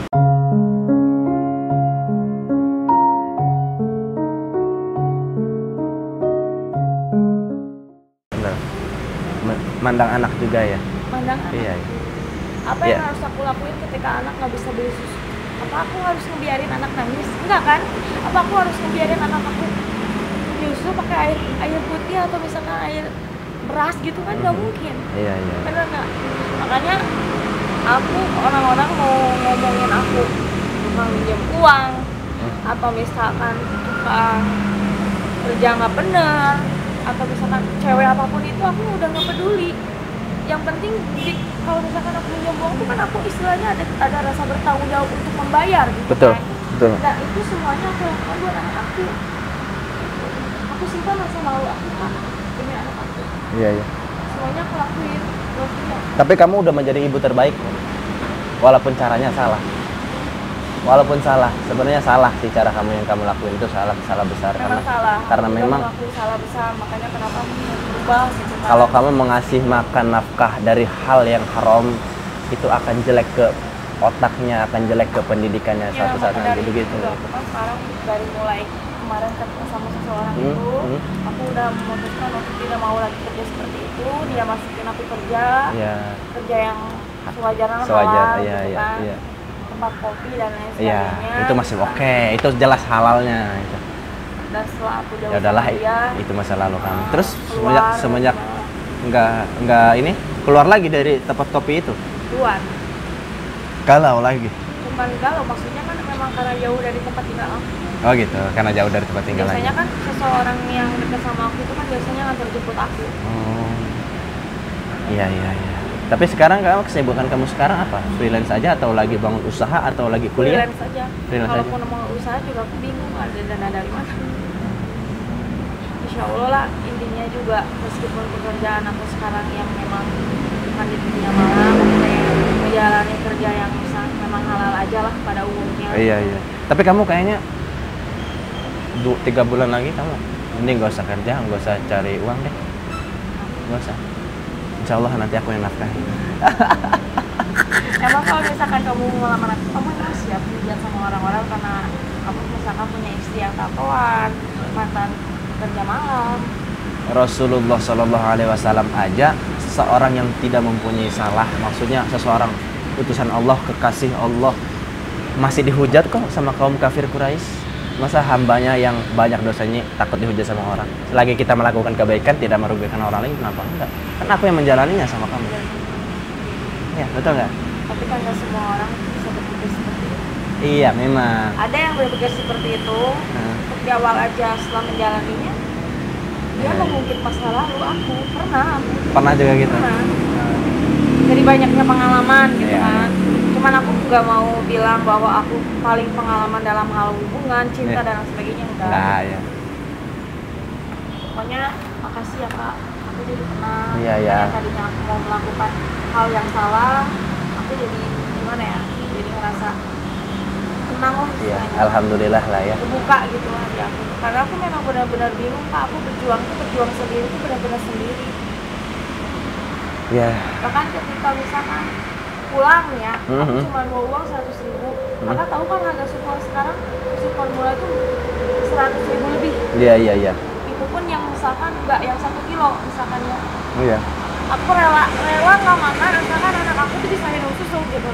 Speaker 2: Bener. Ma- Mandang anak juga ya?
Speaker 1: Mandang anak.
Speaker 2: Iya. iya.
Speaker 1: Apa
Speaker 2: Iya.
Speaker 1: yang harus aku lakuin ketika anak nggak bisa beli susu? Apa aku harus ngebiarin anak nangis? Enggak kan? Apa aku harus ngebiarin anak aku nyusu pakai air air putih atau misalkan air beras gitu kan? Nggak mungkin.
Speaker 2: Iya, iya.
Speaker 1: Bener nggak? Makanya aku, orang-orang mau ngomongin aku tukang minjem uang atau misalkan tukang kerja nggak bener atau misalkan cewek apapun itu aku udah nggak peduli. Yang penting di- kalau misalkan aku minjem uang itu kan aku istilahnya ada ada rasa bertanggung jawab untuk membayar gitu.
Speaker 2: Betul,
Speaker 1: kan.
Speaker 2: betul.
Speaker 1: Dan itu semuanya aku lakukan buat anak aku. Aku simpan rasa malu aku Kak, demi anak aku.
Speaker 2: Iya, iya.
Speaker 1: Semuanya aku lakuin buat dia.
Speaker 2: Tapi kamu udah menjadi ibu terbaik, walaupun caranya salah. Walaupun salah, sebenarnya salah sih cara kamu yang kamu lakuin itu salah, salah besar karena
Speaker 1: Memang salah.
Speaker 2: karena
Speaker 1: Aku
Speaker 2: memang
Speaker 1: udah melakukan salah besar, makanya kenapa aku harus berubah gitu kan.
Speaker 2: kalau kamu mengasih makan nafkah dari hal yang haram itu akan jelek ke otaknya, akan jelek ke pendidikannya
Speaker 1: Ya,
Speaker 2: suatu saat
Speaker 1: maka
Speaker 2: nanti
Speaker 1: dari
Speaker 2: begitu.
Speaker 1: itu aku kan sekarang dari mulai kemarin ketemu sama seseorang
Speaker 2: Hmm,
Speaker 1: itu,
Speaker 2: hmm.
Speaker 1: aku udah memutuskan untuk tidak mau lagi kerja seperti itu. Dia masukin aku kerja,
Speaker 2: Iya.
Speaker 1: kerja yang sewajarnya
Speaker 2: Sewajar,
Speaker 1: halal
Speaker 2: iya,
Speaker 1: gitu
Speaker 2: iya,
Speaker 1: kan.
Speaker 2: iya.
Speaker 1: Tempat kopi dan lain
Speaker 2: Iya,
Speaker 1: sebagainya.
Speaker 2: itu masih oke, itu jelas halalnya itu.
Speaker 1: Dan setelah aku jauh
Speaker 2: Ya udahlah,
Speaker 1: sama dia,
Speaker 2: itu masa lalu kamu. Terus
Speaker 1: keluar,
Speaker 2: semenjak semenjak
Speaker 1: keluar.
Speaker 2: nggak nggak ini keluar lagi dari tempat kopi itu,
Speaker 1: keluar.
Speaker 2: galau lagi.
Speaker 1: Bukan galau, maksudnya kan memang karena jauh dari tempat tinggal aku.
Speaker 2: Oh gitu, karena jauh dari tempat tinggal
Speaker 1: Biasanya
Speaker 2: lagi.
Speaker 1: kan seseorang yang dekat sama aku itu kan biasanya ngantar jemput aku.
Speaker 2: Oh. Iya, iya, iya. Tapi sekarang kamu kesibukan kamu sekarang apa? Freelance aja atau lagi bangun usaha atau lagi kuliah?
Speaker 1: Freelance saja.
Speaker 2: Freelance aja.
Speaker 1: Kalaupun mau usaha juga aku bingung ada dana dari mana. Insya Allah lah, intinya juga meskipun pekerjaan aku sekarang yang memang bukan di dunia malam, kayak menjalani kerja yang misal memang halal aja lah pada umumnya.
Speaker 2: Iya, iya. Tapi kamu kayaknya du- tiga bulan lagi kamu mending gak usah kerja, gak usah cari uang deh. Gak usah. Insya Allah nanti aku yang nafkahin.
Speaker 1: Emang kalau misalkan kamu ngelamar aku, kamu harus siap dilihat sama orang-orang karena kamu misalkan punya istri yang tatoan, mantan kerja malam.
Speaker 2: Rasulullah Shallallahu Alaihi Wasallam aja seseorang yang tidak mempunyai salah, maksudnya seseorang utusan Allah, kekasih Allah, masih dihujat kok sama kaum kafir Quraisy. Masa hambanya yang banyak dosanya takut dihujat sama orang? Selagi kita melakukan kebaikan tidak merugikan orang lain, kenapa enggak? Kan aku yang menjalaninya sama kamu. Ya, betul nggak?
Speaker 1: Tapi kan nggak semua orang bisa berpikir seperti itu.
Speaker 2: Iya, memang.
Speaker 1: Ada yang berpikir seperti itu,
Speaker 2: Nah.
Speaker 1: untuk di awal aja setelah menjalaninya, dia
Speaker 2: Ya.
Speaker 1: mengungkit masa lalu aku pernah, aku
Speaker 2: Pernah juga gitu.
Speaker 1: pernah. Dari banyaknya pengalaman gitu
Speaker 2: Iya.
Speaker 1: kan. Cuman aku nggak mau bilang bahwa aku paling pengalaman dalam hal hubungan, cinta
Speaker 2: Iya.
Speaker 1: dan lain sebagainya enggak.
Speaker 2: Nah, ya.
Speaker 1: Pokoknya makasih ya kak, aku jadi tenang.
Speaker 2: Iya, iya.
Speaker 1: Yang tadinya aku mau melakukan hal yang salah, aku jadi gimana ya? Jadi ngerasa tenang lah.
Speaker 2: Iya,
Speaker 1: istilahnya.
Speaker 2: alhamdulillah lah ya.
Speaker 1: Kebuka gitu hati aku. Karena aku memang benar-benar bingung kak, aku berjuang tuh berjuang sendiri tuh benar-benar sendiri.
Speaker 2: Ya,
Speaker 1: Bahkan ketika misalkan pulang ya, aku
Speaker 2: Mhm.
Speaker 1: cuma bawa uang seratus ribu.
Speaker 2: Mhm.
Speaker 1: Kakak tahu kan harga supor sekarang, susu formula itu seratus ribu lebih.
Speaker 2: iya, iya, iya.
Speaker 1: Itu pun yang misalkan nggak yang satu kilo misalkan ya.
Speaker 2: Iya.
Speaker 1: Aku rela rela nggak makan asalkan anak aku tuh bisa minum susu gitu.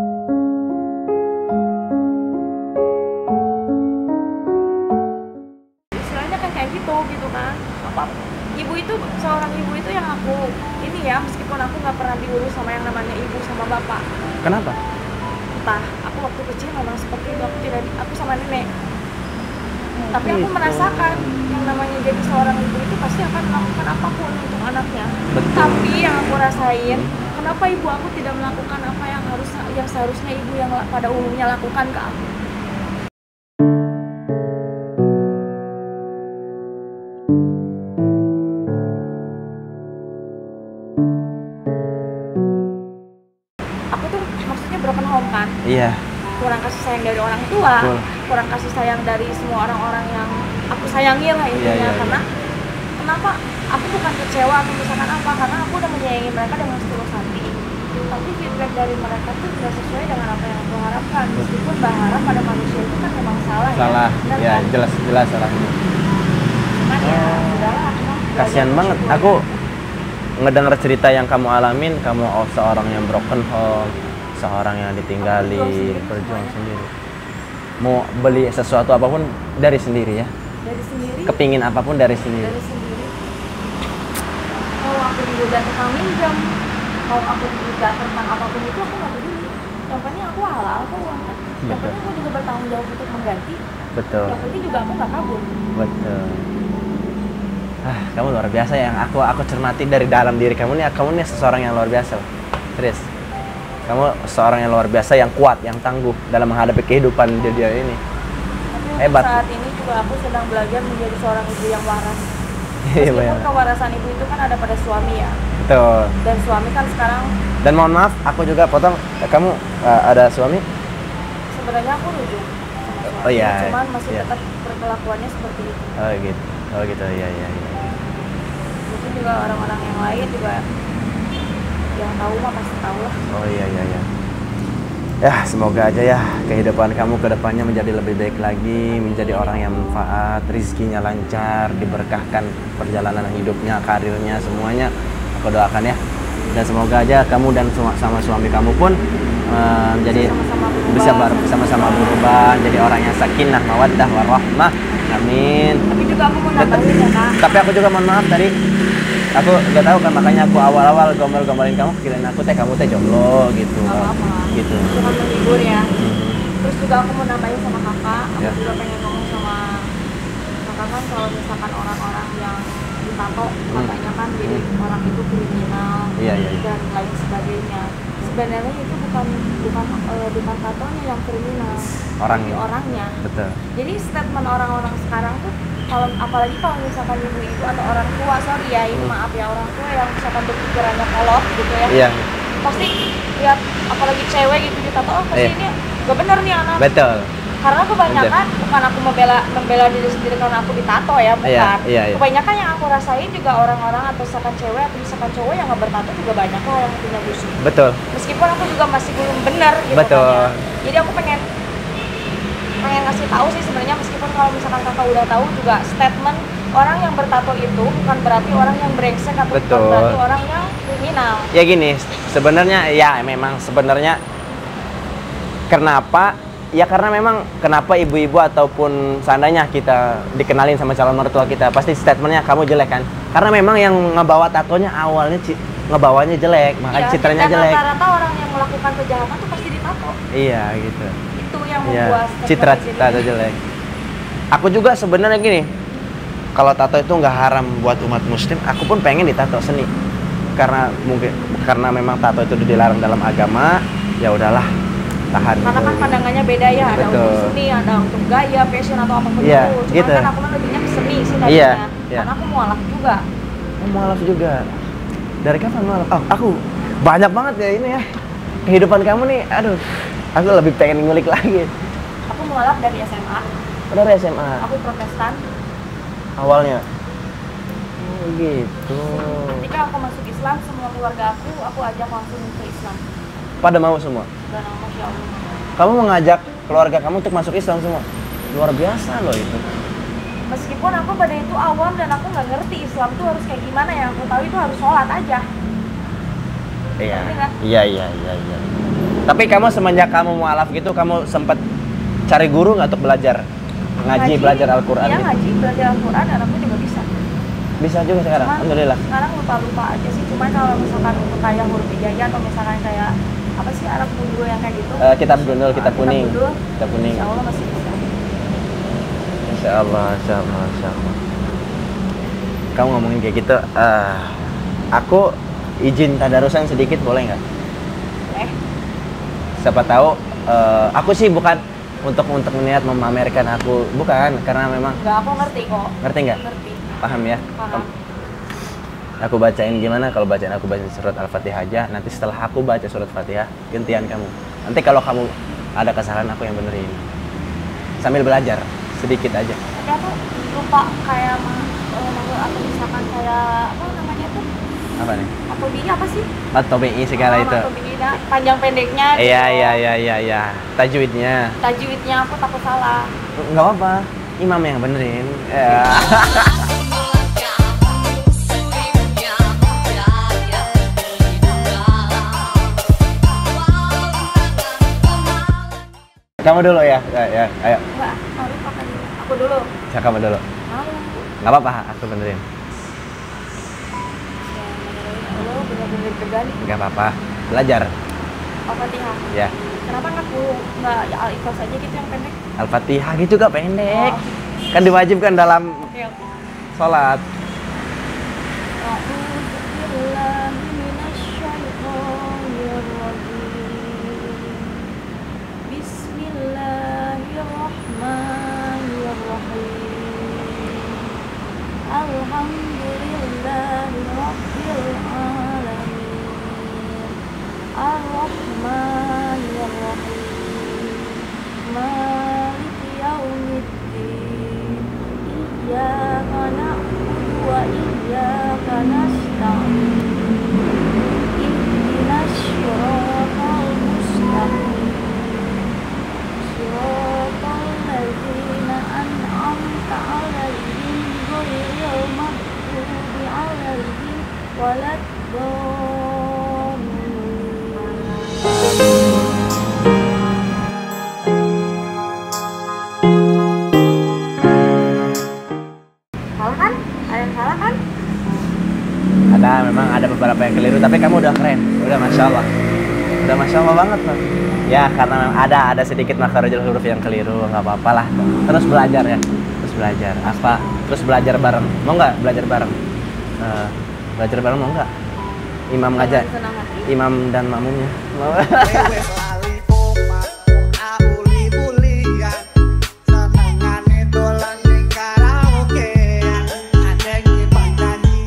Speaker 1: Istilahnya kan kayak gitu gitu kan. Apa ibu itu seorang ibu itu yang aku ini ya meskipun aku nggak pernah diurus sama yang namanya ibu sama bapak.
Speaker 2: Kenapa?
Speaker 1: Entah aku waktu kecil memang seperti itu, aku tidak di- aku sama nenek. Tapi aku
Speaker 2: Gitu.
Speaker 1: merasakan yang namanya jadi seorang ibu itu pasti akan melakukan apapun untuk anaknya.
Speaker 2: Betul.
Speaker 1: Tapi yang aku rasain, kenapa ibu aku tidak melakukan apa yang harus yang seharusnya ibu yang la- pada umumnya lakukan ke aku? Aku tuh maksudnya broken home kan,
Speaker 2: Iya.
Speaker 1: kurang kasih sayang dari orang tua,
Speaker 2: Betul.
Speaker 1: kurang kasih sayang dari semua orang-orang yang aku sayangi lah intinya.
Speaker 2: Iya, iya, iya.
Speaker 1: Karena kenapa aku bukan kecewa atau misalkan apa, karena aku udah menyayangi mereka dengan setulus hati. Tapi feedback dari mereka tuh tidak sesuai dengan apa yang aku harapkan. Meskipun berharap pada manusia itu kan memang salah,
Speaker 2: Salah.
Speaker 1: ya. Benar
Speaker 2: Ya,
Speaker 1: kan?
Speaker 2: jelas jelas salahnya.
Speaker 1: Cuman ya udahlah. aku mah
Speaker 2: Kasihan
Speaker 1: belajar
Speaker 2: banget.
Speaker 1: bersyukur
Speaker 2: Aku
Speaker 1: aja.
Speaker 2: ngedenger cerita yang kamu alamin, kamu oh, seorang yang broken home, seorang yang ditinggali,
Speaker 1: Aku berjuang sendiri
Speaker 2: berjuang
Speaker 1: semuanya.
Speaker 2: sendiri. Mau beli sesuatu apapun dari sendiri ya.
Speaker 1: dari sendiri.
Speaker 2: Kepingin apapun dari sendiri.
Speaker 1: dari sendiri. Mau aku digugat tukang minjem, mau aku digugat tentang apapun itu aku nggak peduli. Yang penting aku halal kok uangnya. Yang
Speaker 2: Betul.
Speaker 1: penting aku juga bertanggung jawab untuk mengganti.
Speaker 2: Betul.
Speaker 1: Yang penting juga aku nggak kabur.
Speaker 2: Betul. Ah, kamu luar biasa ya. Aku aku cermati dari dalam diri kamu nih. Kamu nih seseorang yang luar biasa. Serius. Kamu seorang yang luar biasa, yang kuat, yang tangguh dalam menghadapi kehidupan di dunia ini.
Speaker 1: Tapi untuk
Speaker 2: Hebat.
Speaker 1: saat ini juga aku sedang belajar menjadi seorang ibu yang waras.
Speaker 2: Iya,
Speaker 1: Meskipun
Speaker 2: benar.
Speaker 1: kewarasan ibu itu kan ada pada suami ya.
Speaker 2: Betul.
Speaker 1: Dan suami kan sekarang
Speaker 2: Dan mohon maaf, aku juga potong. Kamu uh, ada suami?
Speaker 1: sebenarnya aku rujuk sama suami.
Speaker 2: Oh, iya.
Speaker 1: Cuman masih
Speaker 2: Iya.
Speaker 1: tetap perlakuannya seperti itu.
Speaker 2: Oh gitu. Oh gitu. Iya iya iya.
Speaker 1: Mungkin juga orang-orang yang lain juga yang tahu mah pasti tahu lah.
Speaker 2: Oh iya iya iya. Ya, semoga aja ya kehidupan kamu ke depannya menjadi lebih baik lagi, menjadi orang yang manfaat, rezekinya lancar, diberkahkan perjalanan hidupnya, karirnya, semuanya. Aku doakan ya. Dan semoga aja kamu dan su- sama suami kamu pun eh, menjadi
Speaker 1: Sama-sama berubah.
Speaker 2: bisa bar- sama-sama berubah, jadi orang yang sakinah, mawaddah, warahmah. Amin.
Speaker 1: Tapi juga aku mau nambahin ya kak.
Speaker 2: Tapi aku juga mohon maaf tadi aku nggak tahu kan, makanya aku awal-awal gombal-gombalin kamu, kirain aku teh kamu teh jomblo gitu.
Speaker 1: Gak apa-apa.
Speaker 2: Gitu.
Speaker 1: Cuma menghibur ya.
Speaker 2: Hmm.
Speaker 1: Terus juga aku mau nambahin sama kakak. Aku
Speaker 2: Ya.
Speaker 1: juga pengen ngomong sama kakak kan kalau misalkan orang-orang yang ditato katanya kan jadi orang itu kriminal
Speaker 2: Iya, iya, iya.
Speaker 1: dan lain sebagainya. Sebenarnya itu bukan bukan eh, bukan tatonya yang kriminal,
Speaker 2: Orangnya.
Speaker 1: tapi orangnya.
Speaker 2: Betul.
Speaker 1: Jadi statement orang-orang sekarang tuh kalau apalagi kalau misalkan ibu-ibu atau orang tua, sorry ya ini maaf ya, orang tua yang misalkan berpikirannya kolot gitu ya,
Speaker 2: Iya.
Speaker 1: pasti lihat apalagi cewek gitu ditato, oh pasti
Speaker 2: Iya.
Speaker 1: ini gak bener nih anak.
Speaker 2: Betul.
Speaker 1: Karena kebanyakan bukan aku membela membela diri sendiri karena aku ditato ya, bukan.
Speaker 2: Iya, iya, iya.
Speaker 1: Kebanyakan yang aku rasain juga orang-orang atau misalkan cewek atau misalkan cowok yang nggak bertato juga banyak kok yang punya busuk.
Speaker 2: Betul.
Speaker 1: Meskipun aku juga masih belum benar gitu
Speaker 2: Betul.
Speaker 1: kan ya. Jadi aku pengen pengen ngasih tahu sih sebenarnya, meskipun kalau misalkan kakak udah tahu juga, statement orang yang bertato itu bukan berarti orang yang brengsek atau bukan
Speaker 2: Betul.
Speaker 1: berarti orang yang kriminal.
Speaker 2: Ya gini, sebenarnya ya memang sebenarnya kenapa ya karena memang kenapa ibu-ibu ataupun seandainya kita dikenalin sama calon mertua kita pasti statementnya kamu jelek kan? Karena memang yang ngebawa tatonya awalnya ci- ngebawanya jelek, makanya
Speaker 1: Iya,
Speaker 2: citranya
Speaker 1: dan
Speaker 2: jelek.
Speaker 1: rata-rata orang yang melakukan kejahatan tuh pasti ditato.
Speaker 2: Iya gitu.
Speaker 1: Itu yang
Speaker 2: Iya,
Speaker 1: membuat statement
Speaker 2: citra
Speaker 1: jadi-
Speaker 2: tato jelek. Aku juga sebenarnya gini, kalau tato itu nggak haram buat umat muslim, aku pun pengen ditato seni. Karena mungkin karena memang tato itu dilarang dalam agama, ya udahlah tahan.
Speaker 1: Karena kan pandangannya beda ya, ada
Speaker 2: Betul.
Speaker 1: untuk seni, ada untuk gaya, fashion atau apapun
Speaker 2: Iya,
Speaker 1: itu. Cuma
Speaker 2: gitu.
Speaker 1: kan aku kan lebihnya ke seni sih tadinya.
Speaker 2: Iya, iya.
Speaker 1: Karena aku mualaf juga.
Speaker 2: Oh, mualaf juga. Dari kapan mualaf? Oh, aku banyak banget ya ini ya. Kehidupan kamu nih, aduh. Aku lebih pengen ngulik lagi.
Speaker 1: Aku mualaf dari S M A.
Speaker 2: Dari S M A
Speaker 1: Aku Protestan.
Speaker 2: awalnya. Oh, gitu.
Speaker 1: Ketika aku masuk Islam, semua keluarga aku, aku ajak langsung ke Islam.
Speaker 2: Pada mau semua.
Speaker 1: Dan Masya Allah.
Speaker 2: Kamu mengajak keluarga kamu untuk masuk Islam semua. Luar biasa loh itu.
Speaker 1: Meskipun aku pada itu awam dan aku nggak ngerti Islam itu harus kayak gimana, yang aku tahu itu harus sholat aja.
Speaker 2: Iya.
Speaker 1: Ngerti nggak?
Speaker 2: Iya, iya, iya, iya. Tapi kamu semenjak kamu mualaf gitu, kamu sempat cari guru nggak untuk belajar? Ngaji, belajar Al-Quran
Speaker 1: Iya,
Speaker 2: gitu?
Speaker 1: ngaji, belajar Al-Quran dan aku juga bisa.
Speaker 2: Bisa juga sekarang,
Speaker 1: Cuman
Speaker 2: alhamdulillah.
Speaker 1: sekarang lupa-lupa aja sih. Cuman kalau misalkan untuk kayak huruf hijaiyah atau misalkan kayak apa sih Arab Gundul yang kayak gitu.
Speaker 2: Eh, kitab gundul, kitab
Speaker 1: Ah,
Speaker 2: kuning.
Speaker 1: Gundul,
Speaker 2: Kitab kuning.
Speaker 1: Insya Allah masih bisa.
Speaker 2: Insya Allah, insya Allah, insya Allah. Kamu ngomongin kayak gitu, eh, aku izin tadarusan sedikit boleh nggak?
Speaker 1: Eh,
Speaker 2: Siapa tahu, eh, aku sih bukan untuk untuk niat memamerkan aku, bukan, karena memang
Speaker 1: nggak, aku ngerti kok.
Speaker 2: ngerti nggak?
Speaker 1: Ngerti.
Speaker 2: Paham ya?
Speaker 1: Paham.
Speaker 2: Aku bacain gimana? Kalau bacain aku bacain surat Al-Fatihah aja. Nanti setelah aku baca surat Fatihah, gantian kamu. Nanti kalau kamu ada kesalahan aku yang benerin. Sambil belajar sedikit aja.
Speaker 1: Tapi aku lupa kayak ma- eh, nama- atau misalkan kayak apa namanya tuh?
Speaker 2: Apa nih?
Speaker 1: Atau bini apa sih?
Speaker 2: Matobi'i segala
Speaker 1: Oh,
Speaker 2: itu.
Speaker 1: atau bini, nah, panjang pendeknya. gitu.
Speaker 2: Iya, iya, iya, iya, iya. Tajwidnya.
Speaker 1: Tajwidnya aku takut salah.
Speaker 2: Nggak apa-apa. Imam yang benerin. Ya. Kamu dulu ya, ya, ya. Ayo,
Speaker 1: Enggak, harus pakai dulu. Aku dulu.
Speaker 2: saya kamu dulu.
Speaker 1: Mau.
Speaker 2: Nggak apa-apa, aku benerin.
Speaker 1: Allah benar-benar tergali.
Speaker 2: Nggak apa-apa. Belajar.
Speaker 1: Al-Fatihah.
Speaker 2: Ya.
Speaker 1: Kenapa nggak aku nggak ya Al-Ikhlas aja gitu yang pendek?
Speaker 2: Al-Fatihah gitu gak pendek.
Speaker 1: Oh.
Speaker 2: Kan diwajibkan dalam
Speaker 1: Oke, oke.
Speaker 2: sholat.
Speaker 1: Maliki yaumiddin. Iyyaka na'budu wa iyyaka nasta'in. Ihdinas siratal mustaqim. Siratal ladzina an'amta 'alaihim ghairil maghdubi 'alaihim waladdallin. Salah kan? Ada yang salah kan?
Speaker 2: Ada, memang ada beberapa yang keliru, tapi kamu udah keren. Udah Masya Allah. Udah Masya Allah banget loh. Ya, karena memang ada ada sedikit makharijul huruf yang keliru, nggak apa-apa lah. Terus belajar ya. Terus belajar. Apa? Terus belajar bareng. Mau nggak belajar bareng? Eh, belajar bareng mau nggak? Imam ngajak.
Speaker 1: Senang hati.
Speaker 2: Imam dan makmumnya. Mau?
Speaker 3: Wes lali opat, abuli bulian, senengane dolan ning karaoke, adeng nyimpan nyanyi.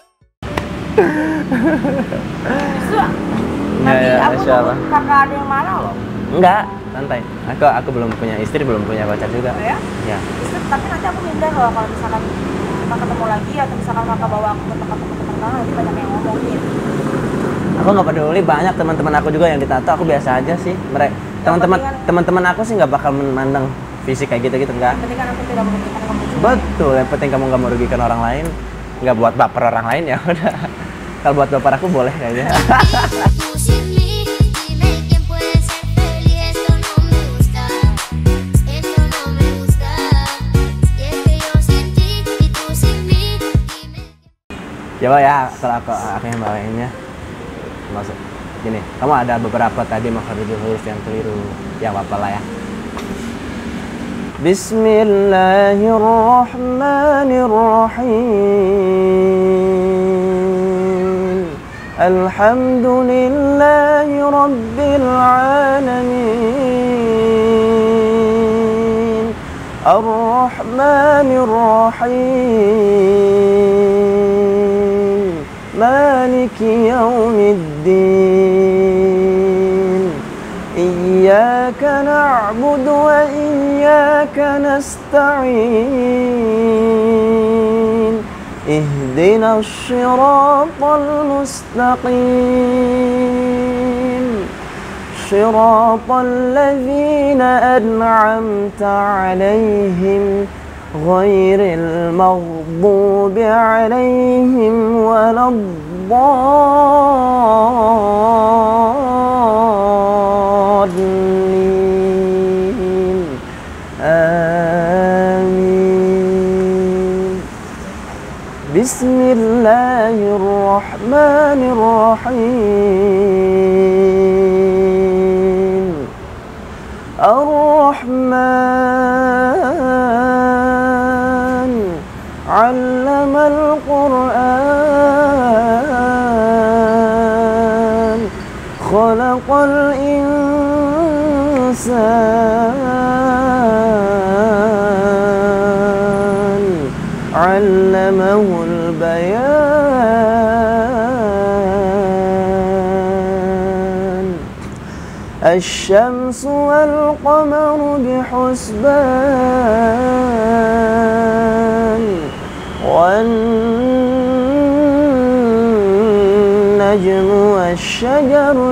Speaker 1: Justru
Speaker 2: Ya,
Speaker 1: nanti
Speaker 2: ya,
Speaker 1: aku
Speaker 2: Insya Allah.
Speaker 1: takut kakak ada yang marah loh.
Speaker 2: Enggak, santai. Aku aku belum punya istri, belum punya pacar juga.
Speaker 1: Oh ya?
Speaker 2: Ya.
Speaker 1: Justru tapi nanti aku minder loh kalau misalkan kita ketemu lagi atau misalkan kakak bawa aku ke tempat teman-teman kakak, nanti banyak yang ngomongin.
Speaker 2: Aku nggak peduli, banyak teman-teman aku juga yang ditato, aku biasa aja sih. Mereka teman-teman
Speaker 1: penting
Speaker 2: teman-teman aku sih nggak bakal memandang fisik kayak gitu-gitu, enggak.
Speaker 1: Yang penting kan aku tidak merugikan kamu juga.
Speaker 2: Betul, yang penting kamu nggak merugikan orang lain, nggak buat baper orang lain ya udah. Kalau buat baper aku boleh kayaknya.
Speaker 5: Tú sin mí, dime quién puede ser feliz, esto no me gusta.
Speaker 2: Coba ya kalau aku aku yang bawainnya. Maksud gini, kamu ada beberapa tadi makharijul huruf yang keliru. Ya apa-apa lah ya. Bismillahirrahmanirrahim. Alhamdulillahi rabbil alamin. Ar-Rahmanir-Rahim. Maliki yaumiddin. Iyyaka na'budu wa iyyaka nasta'in. Ihdinas shiratal mustaqim. Shiratal ladzina an'amta 'alaihim ghairil maghdubi 'alaihim waladdallin. Amin. Bismillahirrahmanirrahim. Ar-Rahman 'allamal Qur'an. Khalaqal insan. 'Allamahul bayan. Asy-syamsu wal qamaru bihusban. Wan najmu wasy-syajaru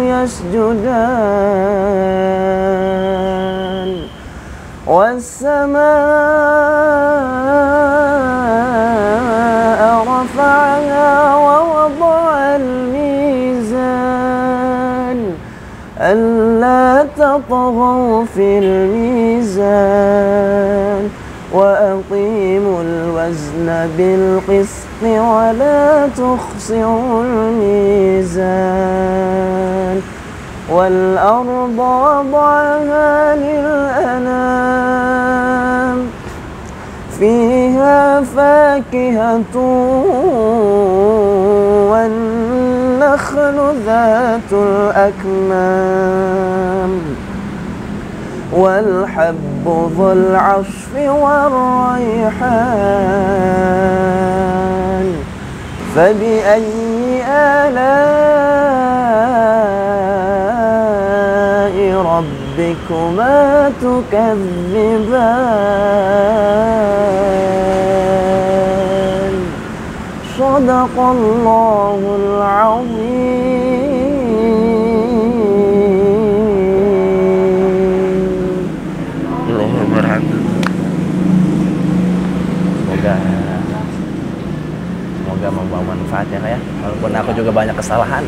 Speaker 2: yasjudan. Was-samaa'a rafa'aha wa wada'al mizan. Alla tatghaw fil mizan. Wa aqimul wazna bil qisti wa la tukhsirul mizan. Wal arda wada'aha lil anam. Fiha fakihatun wan nakhlu dhatul akmam. Wal habbu dhul 'ashfi war rayhan. Fabi'ayyi ala'i rabbikuma tukadziban. Shadaqallahul 'azim.
Speaker 4: Allahumma rahmat.
Speaker 2: Semoga semoga membawa manfaat ya, ya. Walaupun aku juga banyak kesalahan.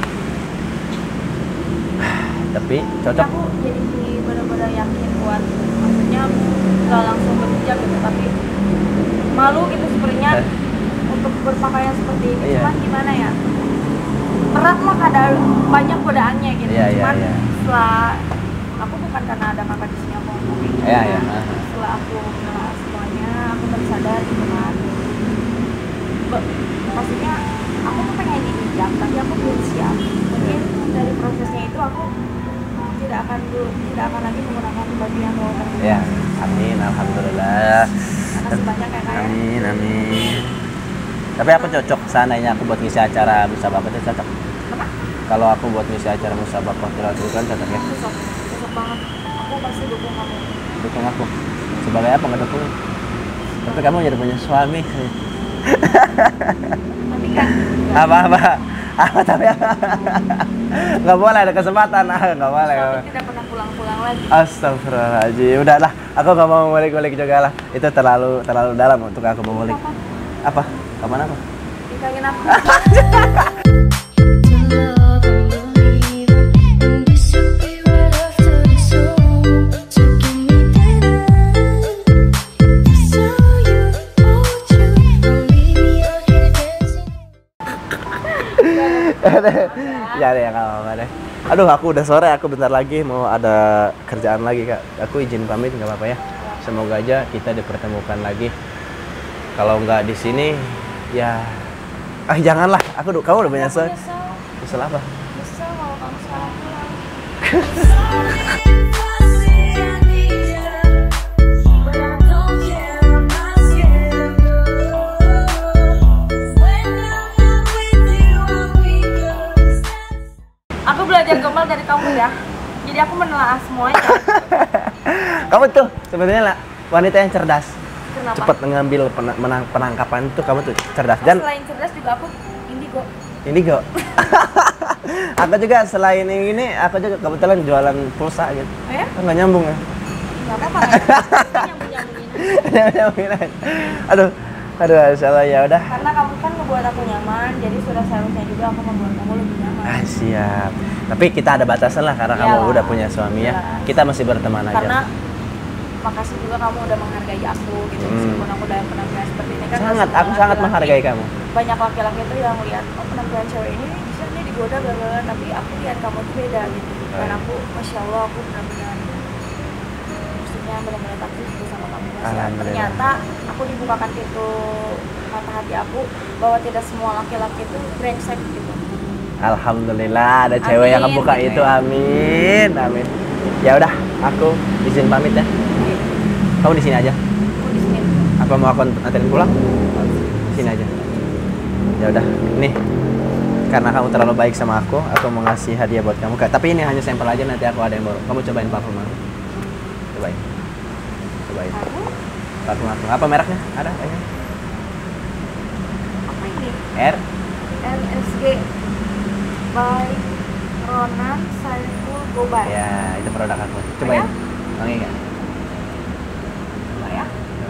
Speaker 2: Tapi
Speaker 1: Tapi
Speaker 2: cocok.
Speaker 1: aku jadi benar-benar yakin buat, maksudnya nggak langsung berhijab gitu, tapi malu gitu sebenarnya untuk berpakaian seperti ini.
Speaker 2: Iya.
Speaker 1: Cuman gimana ya, berat lah, kadang banyak godaannya gitu.
Speaker 2: Iya, iya,
Speaker 1: Cuman
Speaker 2: iya.
Speaker 1: setelah aku, bukan karena ada kakak di sini aku ngomong kayak gitu.
Speaker 2: Iya, iya.
Speaker 1: Setelah aku mengenal semuanya, aku tersadar gitu kan. Be- maksudnya aku tuh pengen hijab, tapi aku belum siap. Mungkin dari prosesnya itu aku tidak akan dulu, tidak akan lagi menggunakan baju yang bawa terbuka.
Speaker 2: Ya, amin, alhamdulillah.
Speaker 1: Makasih banyak ya kak ya.
Speaker 2: Amin, amin. Tapi aku cocok seandainya aku buat ngisi acara musabaqah itu cocok.
Speaker 1: Apa?
Speaker 2: Kalau aku buat ngisi acara musabaqah tilawatul Quran cocok ya.
Speaker 1: Cocok, cocok banget. Aku pasti dukung kamu.
Speaker 2: Dukung aku. Sebagai apa ngedukung? Tapi kamu jadi punya suami.
Speaker 1: Tapi kan
Speaker 2: Apa apa? Apa tapi apa? Nggak boleh, ada kesempatan. Ah, nggak boleh. nggak boleh.
Speaker 1: suami tidak pernah pulang-pulang lagi.
Speaker 2: Astagfirullahaladzim. Udahlah, aku nggak mau ngulik-ngulik juga lah. Itu terlalu terlalu dalam untuk aku mengulik.
Speaker 1: Kapan?
Speaker 2: Apa? Kapan aku?
Speaker 1: Nikahin aku.
Speaker 2: Jadi ya kalau apa deh. Aduh, aku udah sore, aku bentar lagi mau ada kerjaan lagi kak. Aku izin pamit nggak apa-apa ya. Semoga aja kita dipertemukan lagi. Kalau nggak di sini, ya, ah janganlah. Aku udah, kamu udah banyak
Speaker 1: Aku
Speaker 2: nyesel.
Speaker 1: nyesel,
Speaker 2: Nyesel apa?
Speaker 1: nyesel kalau kamu sekarang pulang. Aku belajar gombal dari kamu ya. Jadi aku menelaah semuanya.
Speaker 2: Kamu tuh sebenarnya lah wanita yang cerdas.
Speaker 1: Kenapa?
Speaker 2: Cepat mengambil pena- menang- penangkapan itu kamu tuh cerdas.
Speaker 1: Aku
Speaker 2: Dan
Speaker 1: selain cerdas juga aku indigo.
Speaker 2: indigo. Aku juga selain yang ini, aku juga kebetulan jualan pulsa gitu.
Speaker 1: Oh ya?
Speaker 2: Kan nggak nyambung ya?
Speaker 1: Gak apa-apa lah ya. Nyambung-nyambungin.
Speaker 2: Nyambungin aja. Aduh, aduh, salah ya udah.
Speaker 1: Karena kamu kan membuat aku nyaman, jadi sudah seharusnya juga aku membuat kamu lebih nyaman.
Speaker 2: Ah, siap. Tapi kita ada batasan lah karena kamu
Speaker 1: Iyalah.
Speaker 2: udah punya suami ya.
Speaker 1: Iyalah.
Speaker 2: Kita masih berteman aja.
Speaker 1: Karena makasih juga kamu udah menghargai aku gitu,
Speaker 2: Hmm.
Speaker 1: meskipun aku dalam penampilan seperti ini kan.
Speaker 2: sangat,
Speaker 1: semua
Speaker 2: aku sangat
Speaker 1: laki-laki-
Speaker 2: menghargai kamu.
Speaker 1: Banyak laki-laki itu yang lihat, oh penampilan cewek ini bisa nih digoda bla bla bla, tapi aku lihat kamu tuh beda gitu. Dan
Speaker 2: Oh.
Speaker 1: aku, masya Allah, aku benar-benar maksudnya benar-benar takjub gitu sama kamu. Mas.
Speaker 2: Alhamdulillah.
Speaker 1: Ternyata aku dibukakan pintu mata hati aku bahwa tidak semua laki-laki itu brengsek gitu.
Speaker 2: Alhamdulillah ada cewek yang
Speaker 1: Amin,
Speaker 2: kebuka
Speaker 1: gitu
Speaker 2: itu.
Speaker 1: ya.
Speaker 2: Amin, amin. Ya udah, aku izin pamit ya. Kamu di sini aja.
Speaker 1: Aku di sini.
Speaker 2: Apa mau aku anterin pulang? Sini aja. Ya udah, nih. Karena kamu terlalu baik sama aku, aku mau ngasih hadiah buat kamu. Kak. Tapi ini hanya sampel aja, nanti aku ada yang baru. Kamu cobain parfum aku. Cobain. Cobain.
Speaker 1: Aku
Speaker 2: Parfum aku. Apa mereknya? Ada kayaknya.
Speaker 1: apa ini?
Speaker 2: R.
Speaker 1: N S G by Ronan Saiful Gobar.
Speaker 2: Ya, itu produk aku. Cobain. Wangi nggak?
Speaker 1: Coba ya.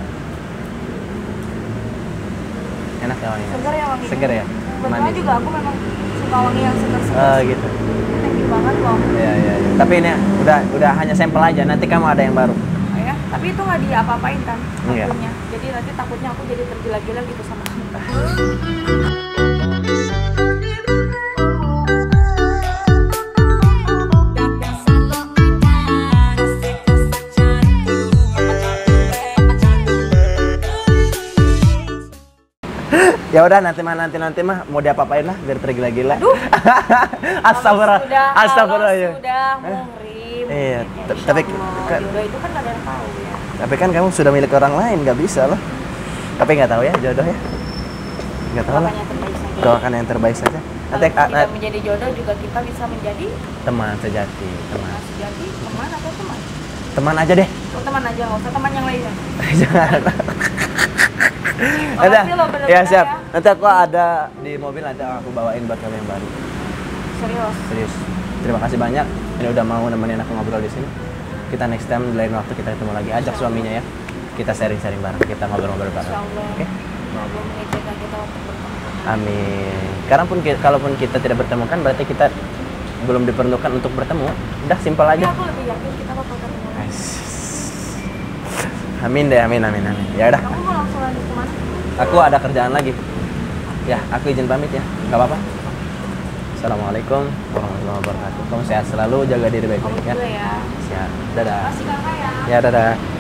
Speaker 2: Enak ya wanginya?
Speaker 1: Segar ya wanginya.
Speaker 2: Segar ya?
Speaker 1: Kebetulan
Speaker 2: Manis.
Speaker 1: juga aku memang suka wangi yang segar-segar.
Speaker 2: Oh gitu.
Speaker 1: Thank you banget loh.
Speaker 2: Iya, iya, iya. Tapi ini udah udah hanya sampel aja. Nanti kamu ada yang baru.
Speaker 1: Oh ya, tapi itu nggak diapa-apain kan
Speaker 2: Iya.
Speaker 1: parfumnya. Jadi nanti takutnya aku jadi tergila-gila gitu sama kamu.
Speaker 2: Ya udah nanti mah nanti nanti mah mau diapa-apain lah biar tergila-gila.
Speaker 1: Aduh.
Speaker 2: Astagfirullah.
Speaker 1: Kalau sudah-
Speaker 2: Astagfirullah
Speaker 1: kalau
Speaker 2: ya.
Speaker 1: sudah
Speaker 2: Eh?
Speaker 1: muhrim.
Speaker 2: Iya,
Speaker 1: ya,
Speaker 2: t-
Speaker 1: insya
Speaker 2: tapi
Speaker 1: Allah.
Speaker 2: kan-
Speaker 1: Jodoh itu kan nggak ada yang tahu ya.
Speaker 2: Tapi kan kamu sudah milik orang lain, nggak bisa loh. Tapi nggak tahu ya jodoh ya. Nggak tahu lah.
Speaker 1: Doakan yang terbaik saja.
Speaker 2: Doakan yang terbaik saja. Nanti
Speaker 1: Kalau
Speaker 2: ah,
Speaker 1: tidak
Speaker 2: ah,
Speaker 1: menjadi jodoh juga kita bisa menjadi
Speaker 2: teman sejati, teman.
Speaker 1: teman sejati, teman atau teman.
Speaker 2: Teman aja deh.
Speaker 1: Oh, teman aja, nggak usah teman yang lainnya.
Speaker 2: Jangan.
Speaker 1: Makasih
Speaker 2: Udah.
Speaker 1: loh, bener-bener
Speaker 2: Ya siap.
Speaker 1: ya.
Speaker 2: Nanti aku ada di mobil, nanti aku bawain buat kamu yang baru.
Speaker 1: Serius.
Speaker 2: Serius. Terima kasih banyak. Ini udah mau nemenin aku ngobrol di sini. Kita next time di lain waktu kita ketemu lagi. Ajak suaminya ya. Kita sharing-sharing bareng. Kita ngobrol-ngobrol bareng.
Speaker 1: Insya Allah.
Speaker 2: Oke.
Speaker 1: Semoga mengizinkan kita untuk bertemu.
Speaker 2: Amin. Karena pun ki- kalaupun kita tidak bertemu kan berarti kita belum diperlukan untuk bertemu. Udah simpel
Speaker 1: Tapi
Speaker 2: aja.
Speaker 1: aku lebih yakin kita bakal ketemu.
Speaker 2: Ais. Amin deh, amin, amin, amin. Ya udah,
Speaker 1: Kamu mau langsung lanjut kemana?
Speaker 2: aku ada kerjaan lagi. Ya, aku izin pamit ya. Gak apa-apa. Assalamualaikum warahmatullahi wabarakatuh. Kamu sehat selalu, jaga diri
Speaker 1: Kamu
Speaker 2: baik-baik ya.
Speaker 1: juga ya.
Speaker 2: Siap. Dadah.
Speaker 1: Masih kakak ya.
Speaker 2: Ya, dadah.